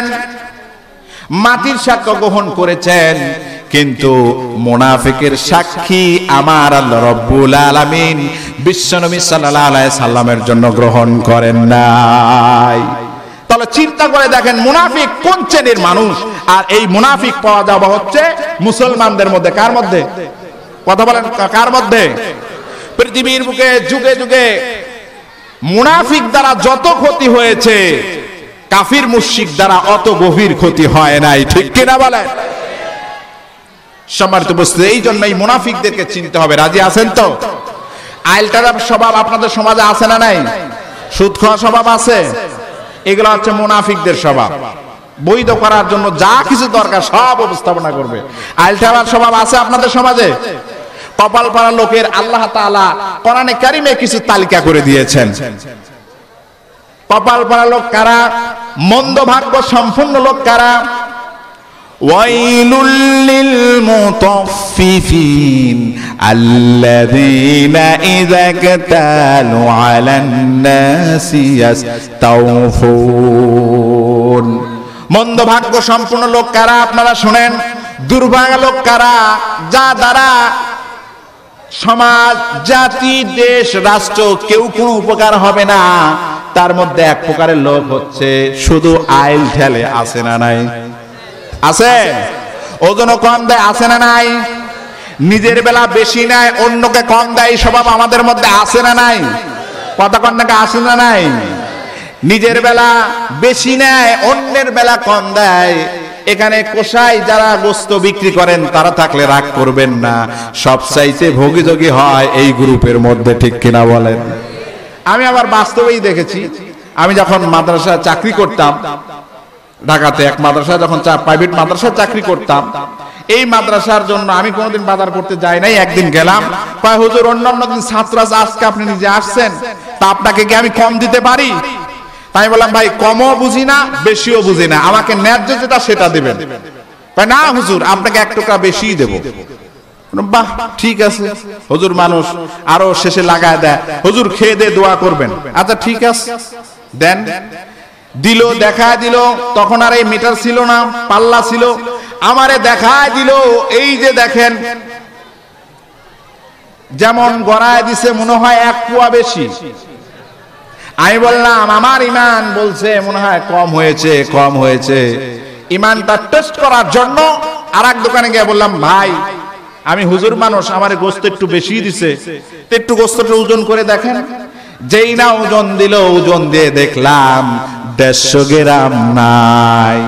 মাটির সাক্ষ্য গ্রহণ করেছেন, কিন্তু মুনাফিকের সাক্ষী আমার আল্লাহ রাব্বুল আলামিন বিশ্বনবী সাল্লাল্লাহু আলাইহি সাল্লামের জন্য গ্রহণ করেন নাই। তাহলে চিন্তা করে দেখেন মুনাফিক কোন শ্রেণীর মানুষ। আর এই মুনাফিক পাওয়া যাবে হচ্ছে মুসলমানদের মধ্যে। কার মধ্যে? কথা বলেন, কার মধ্যে? পৃথিবীর বুকে যুগে যুগে মুনাফিক দ্বারা যত ক্ষতি হয়েছে কাফির মুশরিক দ্বারা অত গভীর ক্ষতি হয় নাই, ঠিক কিনা বলেন? সম্মানিত উপস্থিতি, এই জন্যই মুনাফিকদেরকে চিনতে হবে। রাজি আছেন তো? আইলটারা স্বভাব আপনাদের সমাজে আছে না নাই? সুদ খাওয়া স্বভাব আছে, এগুলো হচ্ছে মুনাফিকদের স্বভাব। বৈধ করার জন্য যা কিছু দরকার সব উপস্থাপনা করবে। আইলটার স্বভাব আছে আপনাদের সমাজে? কপাল পাড়া লোকের আল্লাহ তাআলা কোরআনে কারিমে কিছু তালিকা করে দিয়েছেন। কপাল পড়া লোক কারা, মন্দ ভাগ্য সম্পন্ন লোক কারা? ওয়াইলুল লিল মুতাফফিফিন আল্লাযীনা ইযা কাতালু আলান নাসি ইস্তাওফুন। মন্দ ভাগ্য সম্পন্ন লোক কারা আপনারা শুনেন। দুর্ভাগা লোক কারা? যা দ্বারা সমাজ, জাতি, দেশ, রাষ্ট্র কেউ কোনো উপকার হবে না। তার মধ্যে এক প্রকারের লোক হচ্ছে শুধু আইল ঠেলে। আছে না নাই? আছে। ওজন কম দেয়, আছে না নাই? নিজের বেলা বেশি নেয়, অন্যকে কম দেয়, এই স্বভাব আমাদের মধ্যে আছে না নাই? কথা কন নাকি আছে না নাই? নিজের বেলা বেশি নেয়, অন্যের বেলা কম দেয়। এখানে কোষাই যারা গোস্ত বিক্রি করেন তারা থাকলে রাগ করবেন না, সবচাইতে ভোগীযোগী হয় এই গ্রুপের মধ্যে, ঠিক কিনা বলেন? আমি আবার বাস্তবেই দেখেছি। আমি যখন মাদ্রাসা চাকরি করতাম ঢাকাতে, এক মাদ্রাসা যখন প্রাইভেট মাদ্রাসা চাকরি করতাম, এই মাদ্রাসার জন্য আমি কোনোদিন বাজার করতে যাই নাই। একদিন গেলাম, কয় হুজুর অন্যান্য দিন ছাত্র আছে, আজকে আপনি নিজে আসছেন, তা আপনাকে কি আমি কম দিতে পারি? তাই বললাম ভাই কমও বুঝি না বেশিও বুঝি না, আমাকে ন্যায্য যেটা সেটা দিবেন। না হুজুর আপনাকে এক টাকা বেশি দেব। বাহ ঠিক আছে। হুজুর মানুষ আরো শেষে লাগায় দেয়, হুজুর খেয়ে দিয়ে দোয়া করবেন। আচ্ছা ঠিক আছে দেন। দিল, দেখায় দিল। তখন আর এই মিটার ছিল না, পাল্লা ছিল। আমারে দেখায় দিল, এই যে দেখেন যেমন গড়ায় দিছে মনে হয় এক পোয়া বেশি। আমি বললাম আমার ইমান বলছে মনে হয় কম হয়েছে, কম হয়েছে। ইমানটা টেস্ট করার জন্য আর এক দোকানে গিয়ে বললাম ভাই আমি হুজুর মানুষ, আমার গোস্ত একটু বেশি দিছে, একটু গোস্তটা ওজন করে দেখেন। যেই না ওজন দিল, ওজন দিয়ে দেখলাম দেড়শো গ্রাম নাই।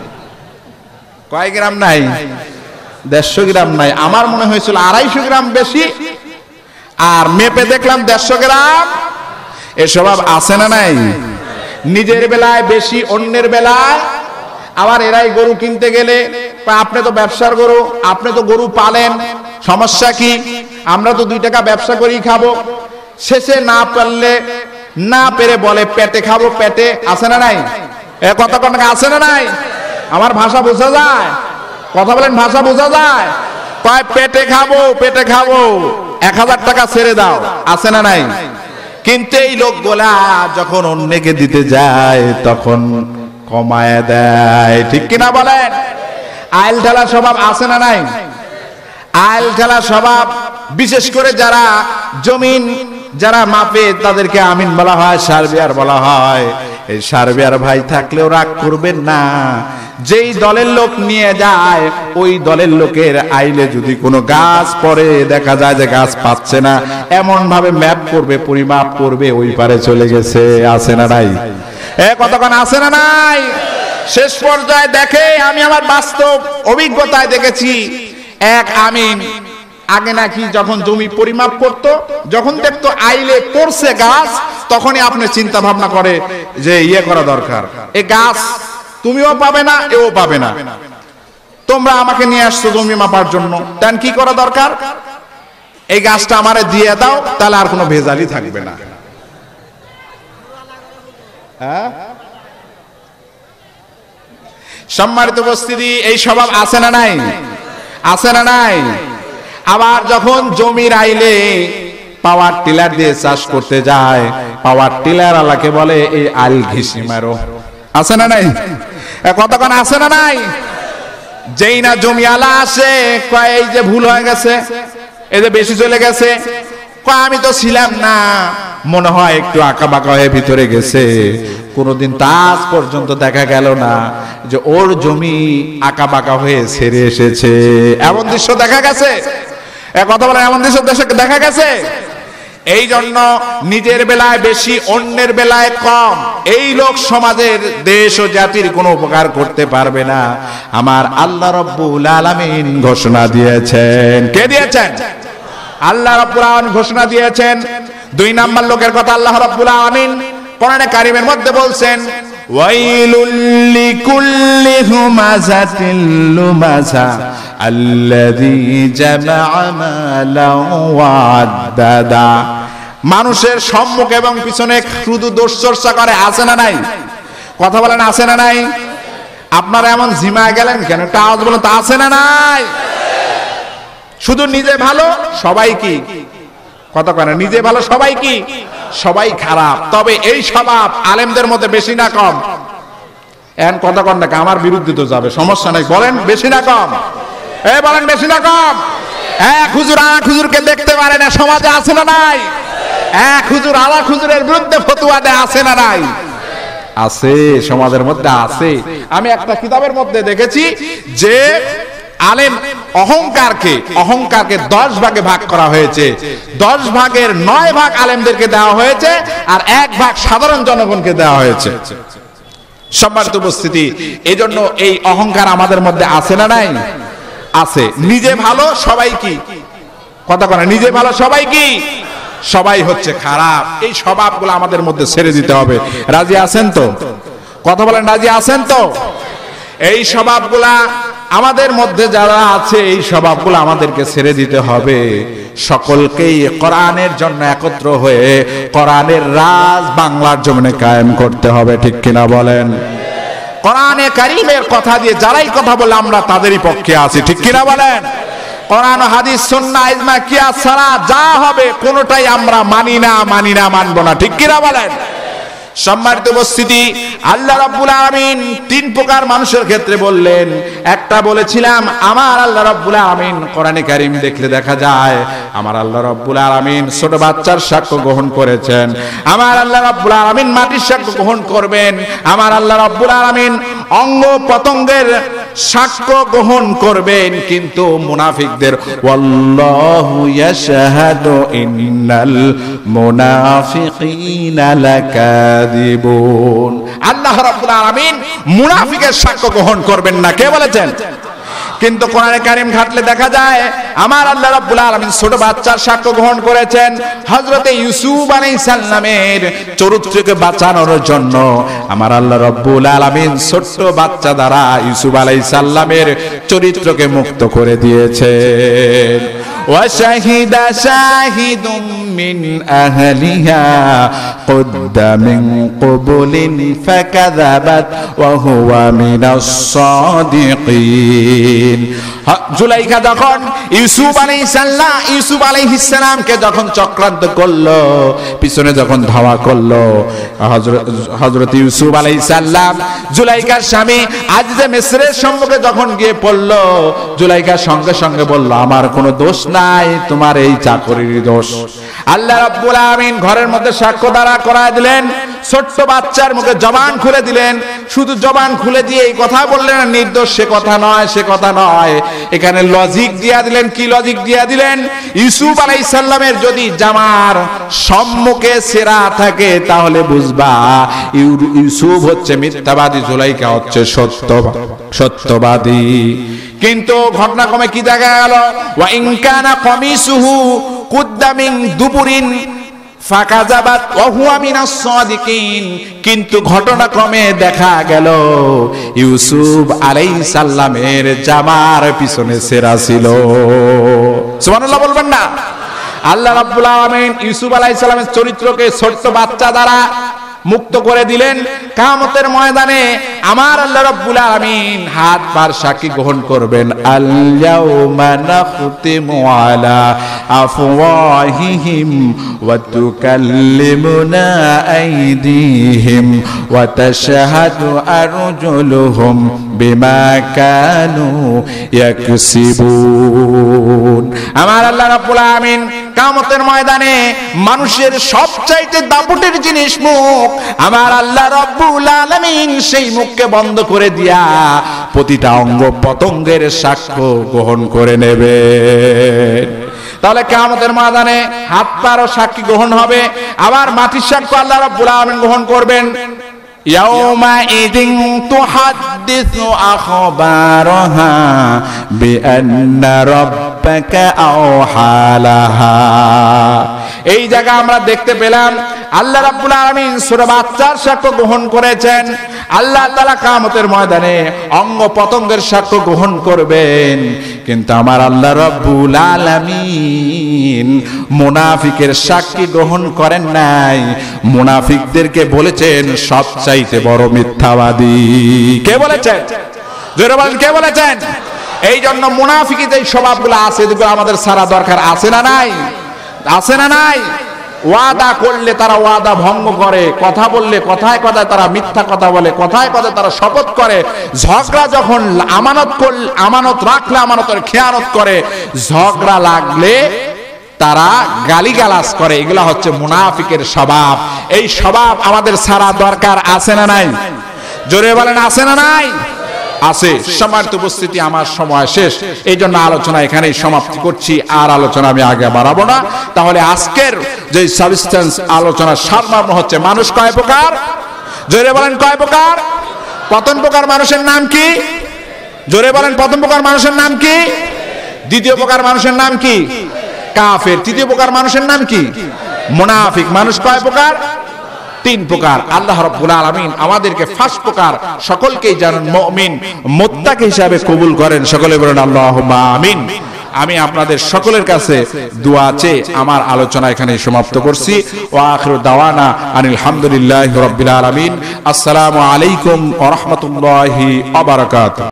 কয় গ্রাম নাই? দেড়শো গ্রাম নাই। আমার মনে হয়েছিল আড়াইশো গ্রাম বেশি, আর মেপে দেখলাম দেড়শো গ্রাম। এ স্বভাব আছে না নাই? নিজের বেলায় বেশি, অন্যের বেলায়। আবার এরাই গরু কিনতে গেলে আপনি তো ব্যবসার গরু, আপনি তো গরু পালেন, সমস্যা কি? আমরা তো দুই টাকা ব্যবসা করেই খাবো। শেষে না পারলে না পেরে বলে পেটে খাবো, পেটে। আছে না নাই? এ কথা কোন আছে না নাই? আমার ভাষা বোঝা যায়? কথা বলেন, ভাষা বোঝা যায়? কয় পেটে খাবো, পেটে খাবো, এক হাজার টাকা ছেড়ে দাও। আছে না নাই? কিন্তু এই লোকগুলা যখন অন্যকে দিতে যায় তখন কমায় দেয়, ঠিক কিনা বলেন? আইল ঠেলা স্বভাব আছে না নাই? আইল ঠেলা স্বভাব। বিশেষ করে যারা জমিন যারা মাপে তাদেরকে আমিন বলা হয়, সার্বিয়ার বলা হয়। এই সার্বিয়ার ভাই থাকলেও রাগ করবেন না। যেই দলের লোক নিয়ে যায় ওই দলের লোকের আইলে যদি কোনো গাছ পড়ে দেখা যায় যে গাছ পাচ্ছে না, এমন ভাবে ম্যাপ করবে, পরিমাপ করবে, ওই পারে চলে গেছে। আছে না নাই? এ কতক্ষণ আছে না নাই? শেষ পর্যায়ে দেখে, আমি আমার বাস্তব অভিজ্ঞতায় দেখেছি, এক আমিন আগে নাকি যখন জমি পরিমাপ করতো, যখন দেখতো আইলে পড়ছে গাছ, তখনই আপনি চিন্তা ভাবনা করে যে ইয়ে করা দরকার, এই গাছ তুমিও পাবে না, এও পাবে না, তোমরা আমাকে নিয়ে আসছো জমি মাপার জন্য, তাই কি করা দরকার? এই গাছটা আমারে দিয়ে দাও, তাহলে আর কোনো ভেজালই থাকবে না। হ্যাঁ, সম্মানিত উপস্থিতি, এই স্বভাব আছে না নাই? আছে না নাই? আবার যখন জমির আইলে পাওয়ার টিলার দিয়ে চাষ করতে যায়, পাওয়ার টিলার আলাকে বলে এই আল ঘিসি মারো। আছে না নাই? কতক্ষণ আছে না নাই? যেই না জমি আলা আসে, কয় এই যে ভুল হয়ে গেছে, এই যে বেশি চলে গেছে, কয় আমি তো ছিলাম না, মনে হয় একটু আঁকা বাঁকা হয়ে ভিতরে গেছে। কোনদিন তাজ পর্যন্ত দেখা গেল না যে ওর জমি আঁকা বাঁকা হয়ে ছেড়ে এসেছে। এমন দৃশ্য দেখা গেছে? কথা বলে এমন দৃশ্য দেখা গেছে? এই জন্য নিজের বেলায় বেশি, অন্যের বেলায় কম, এই লোক সমাজের, দেশ ও জাতির কোনো উপকার করতে পারবে না। আমার আল্লাহ রাব্বুল আলামিন ঘোষণা দিয়েছেন। কে দিয়েছেন? আল্লাহ রাব্বুল আলামিন ঘোষণা দিয়েছেন। দুই নাম্বার লোকের কথা আল্লাহ রাব্বুল আলামিন কোরআনে কারীমের মধ্যে বলছেন, ওয়াইলুল লিকুল্লি হুমাযাতিল লুমাযা আল্লাযী জামা'a মালান ওয়া আদ্দাদা। মানুষের সম্মুখ এবং পিছনে শুধু দোষ চর্চা করে, আছে না নাই? কথা বলেন, আছে না নাই? আপনারা এমন ঝিমায় গেলেন কেন? একটা আওয়াজ বলেন তো, আছে না নাই? শুধু নিজে ভালো, সবাই কি? কথা কেন? নিজে ভালো, সবাই কি? সবাই খারাপ। তবে এই স্বভাব আলেমদের মধ্যে বেশি না কম? এখন কথা কন না, আমার বিরুদ্ধে তো যাবে, সমস্যা নাই, বলেন বেশি না কম? এই বলেন বেশি না কম? এক হুজুর আর এক হুজুরকে দেখতে পারে না, সমাজে আছে না নাই? এক হুজুর আর এক হুজুরের বিরুদ্ধে ফতোয়া দেয়, আছে না নাই? আছে, সমাজের মধ্যে আছে। আমি একটা কিতাবের মধ্যে দেখেছি যে আলেম অহংকারকে অহংকারকে দশ ভাগে ভাগ করা হয়েছে। দশ ভাগের নয় ভাগ আলেমদেরকে দেওয়া হয়েছে, আর এক ভাগ সাধারণ জনগণকে দেওয়া হয়েছে। সম্মানিত উপস্থিতি, এই জন্য এই অহংকার আমাদের মধ্যে আছে না নাই? আছে। নিজে ভালো, সবাই কি? কথা বলে, নিজে ভালো, সবাই কি? সবাই হচ্ছে খারাপ। এই স্বভাবগুলো আমাদের মধ্যে ছেড়ে দিতে হবে। রাজি আছেন তো? কথা বলেন, রাজি আছেন তো? এই স্বভাবগুলা আমাদের মধ্যে যারা আছে, এই স্বভাবগুলো আমাদেরকে ছেড়ে দিতে হবে। সকলকেই কোরআনের জন্য একত্র হয়ে কোরআনের রাজ বাংলার জমিনে কায়েম করতে হবে, ঠিক কিনা বলেন? কোরআনে কারীমের কথা দিয়ে যারাই কথা বলে আমরা তাদেরই পক্ষে আছি, ঠিক কিনা বলেন? কোরআন, হাদিস, সুন্নাহ, ইজমা, কিয়াস ছাড়া যা হবে কোনোটাই আমরা মানি না, মানি না, মানবো না, ঠিক কিনা বলেন? সম্মানিত উপস্থিতি, আল্লাহ রাব্বুল আলামিন তিন প্রকার মানুষের ক্ষেত্রে বললেন। একটা বলেছিলাম, আমার আল্লাহ রাব্বুল আলামিন কোরআনে কারীম দেখলে দেখা যায় আমার আল্লাহ রাব্বুল আলামিন ছোট বাচ্চার সাক্ষ্য গ্রহণ করেছেন। আমার আল্লাহ রাব্বুল আলামিন মাটির সাক্ষ্য গ্রহণ করবেন। আমার আল্লাহ রাব্বুল আলামিন অঙ্গ পতঙ্গের সাক্ষ্য গ্রহণ করবেন। কিন্তু মুনাফিকদের ওয়াল্লাহু ইয়াশহাদু ইন্নাল মুনাফিকিনা লাকাযিবুন, আল্লাহ রাব্বুল আলামিন মুনাফিকের সাক্ষ্য গ্রহণ করবেন না। কে বলেছেন? কিন্তু কোরআনে কারীম ঘাটলে দেখা যায় আমার আল্লাহ রাব্বুল আলামিন ছোট বাচ্চার সাক্ষ্য গ্রহণ করেছেন। হযরতে ইউসুফ আলাইহিস সালামের চরিত্রকে বাঁচানোর জন্য আমার আল্লাহ রাব্বুল আলামিন ছোট বাচ্চা দ্বারা ইউসুফ আলাইহিস সালামের চরিত্রকে মুক্ত করে দিয়েছেন। وشهد شاهد من أهلها قد من قبل فكذبت وهو من الصادقين। জুলাইখা যখন ইউসুফ আলাইহিস সালাম ইউসুফ আলাইহিস সালামকে যখন চক্রান্ত করলো, পিছনে যখন ধাওয়া করলো, হযরত হযরত ইউসুফ আলাইহিস সালাম জুলাইখার স্বামী আজিজে মিসরের সম্মুখে যখন গিয়ে পড়লো, জুলাইখার সঙ্গে সঙ্গে বলল, আমার কোনো দোষ নাই, তোমার এই চাকরির দোষ। আল্লাহ রাব্বুল আলামিন ঘরের মধ্যে সাক্ষ্য দ্বারা করায় দিলেন, ছোট্ট বাচ্চার মুখে জবান খুলে দিলেন। শুধু জবান খুলে দিয়ে এই কথা বললেন না, নির্দোষ, সে কথা নয়, সে কথা নয়, এখানে লজিক দিয়া দিলেন। কি লজিক দিয়া দিলেন? ইউসুফ আলাইহিস সালামের যদি জামার সম্মুখে সেরা থাকে তাহলে বুঝবা ইউসুফ হচ্ছে মিথ্যাবাদী, জুলাইখা হচ্ছে সত্য সত্যবাদী। কিন্তু ঘটনাক্রমে কি দেখা গেল? ওয়া ইন কানা কমিসুহু কুদ্দা মিন দুবুরিন ফাকাযাবাত ওয়া হুয়া মিনাস সাদিকিন। কিন্তু ঘটনাক্রমে দেখা গেল ইউসুফ আলাইহিস সালামের জামার পিছনে সেরা ছিল। সুবহানাল্লাহ বলবেন না? আল্লাহ রাব্বুল আলামিন ইউসুফ আলাইহিস সালামের চরিত্রকে ছোট্ট বাচ্চা দ্বারা মুক্ত করে দিলেন। কিয়ামতের ময়দানে আমার আল্লাহ রাব্বুল আলামিন হাত পার সাক্ষী গ্রহণ করবেন। আল ইয়াউমা নাখতিমু আলা আফওয়াহিহিম ওয়া তুকাল্লিমুনা আইদিহিম ওয়া তাশহাদু আরজুলুহুম বিমা কানু ইয়াকসিবুন। আমার আল্লাহ রাব্বুল আলামিন কিয়ামতের ময়দানে মানুষের সবচাইতে দাপুটের জিনিস মুখ, আমার আল্লাহ রাব্বুল আলামিন সেই মুখকে বন্ধ করে দিয়া প্রতিটা অঙ্গ পতঙ্গের সাক্ষ্য গ্রহণ করে নেবে। তাহলে কিয়ামতের ময়দানে হাত পার ও সাক্ষী গ্রহণ হবে, আবার মাটির সাক্ষ্য আল্লাহ রাব্বুল আলামিন গ্রহণ করবেন। ইয়াউমাইযিন তুহাদ্দিসু আখবারাহা বিআন্না রাব্বাকা আওহা লাহা। এই জায়গা আমরা দেখতে পেলাম আল্লাহ রাব্বুল আলামিন সূরা বাচ্চার সাক্ষ্য গ্রহণ করেছেন, আল্লাহ তাআলা কিয়ামতের ময়দানে অঙ্গ পতঙ্গের সাক্ষ্য গ্রহণ করবেন। কিন্তু আমার আল্লাহ রাব্বুল আলামিন মুনাফিকের সাক্ষী গ্রহণ করেন নাই। মুনাফিকদেরকে বলেছেন সবচাইতে বড় মিথ্যাবাদী। কে বলেছেন? জোরে বলেন, কে বলেছেন? এই জন্য মুনাফিকি যে স্বভাবগুলো আছে এগুলো আমাদের সারা দরকার আছে না নাই? আছে না নাই? ওয়াদা করলে তারা ওয়াদা ভঙ্গ করে, কথা বললে কথায় কথায় তারা মিথ্যা কথা বলে, কথায় কথায় তারা শপথ করে, ঝগড়া যখন আমানত করলে আমানত রাখলে আমানতের খেয়ানত করে, ঝগড়া লাগলে তারা গালিগালাজ করে। এগুলা হচ্ছে মুনাফিকের স্বভাব। এই স্বভাব আমাদের সারা দরকার আছে না নাই? জোরে বলেন, আছে না নাই? আছে। সম্মানিত উপস্থিতি, আমার সময় শেষ, এই জন্য আলোচনা এখানেই সমাপ্তি করছি, আর আলোচনা আমি আগে বাড়াবো না। তাহলে আজকের যে সাবস্টেন্স আলোচনা সারমর্ম হচ্ছে মানুষ কয় প্রকার? জোরে বলেন, কয় প্রকার? প্রথম প্রকার মানুষের নাম কি? জোরে বলেন, প্রথম প্রকার মানুষের নাম কি? দ্বিতীয় প্রকার মানুষের নাম কি? কাফের। তৃতীয় প্রকার মানুষের নাম কি? মুনাফিক। মানুষ কয় প্রকার? তিন প্রকার। আল্লাহ রাব্বুল আলামিন আমাদেরকে পাঁচ প্রকার সকলকেই জানেন মুমিন মুত্তাকি হিসাবে কবুল করেন। সকলে বলেন আল্লাহুম্মা আমিন। আমি আপনাদের সকলের কাছে দোয়া চেয়ে আমার আলোচনা এখানেই সমাপ্ত করছি। ওয়া আখিরু দাওয়ানা আনিল হামদুলিল্লাহি রাব্বিল আলামিন। আসসালামু আলাইকুম ওয়া রাহমাতুল্লাহি ওয়া বারাকাতুহু।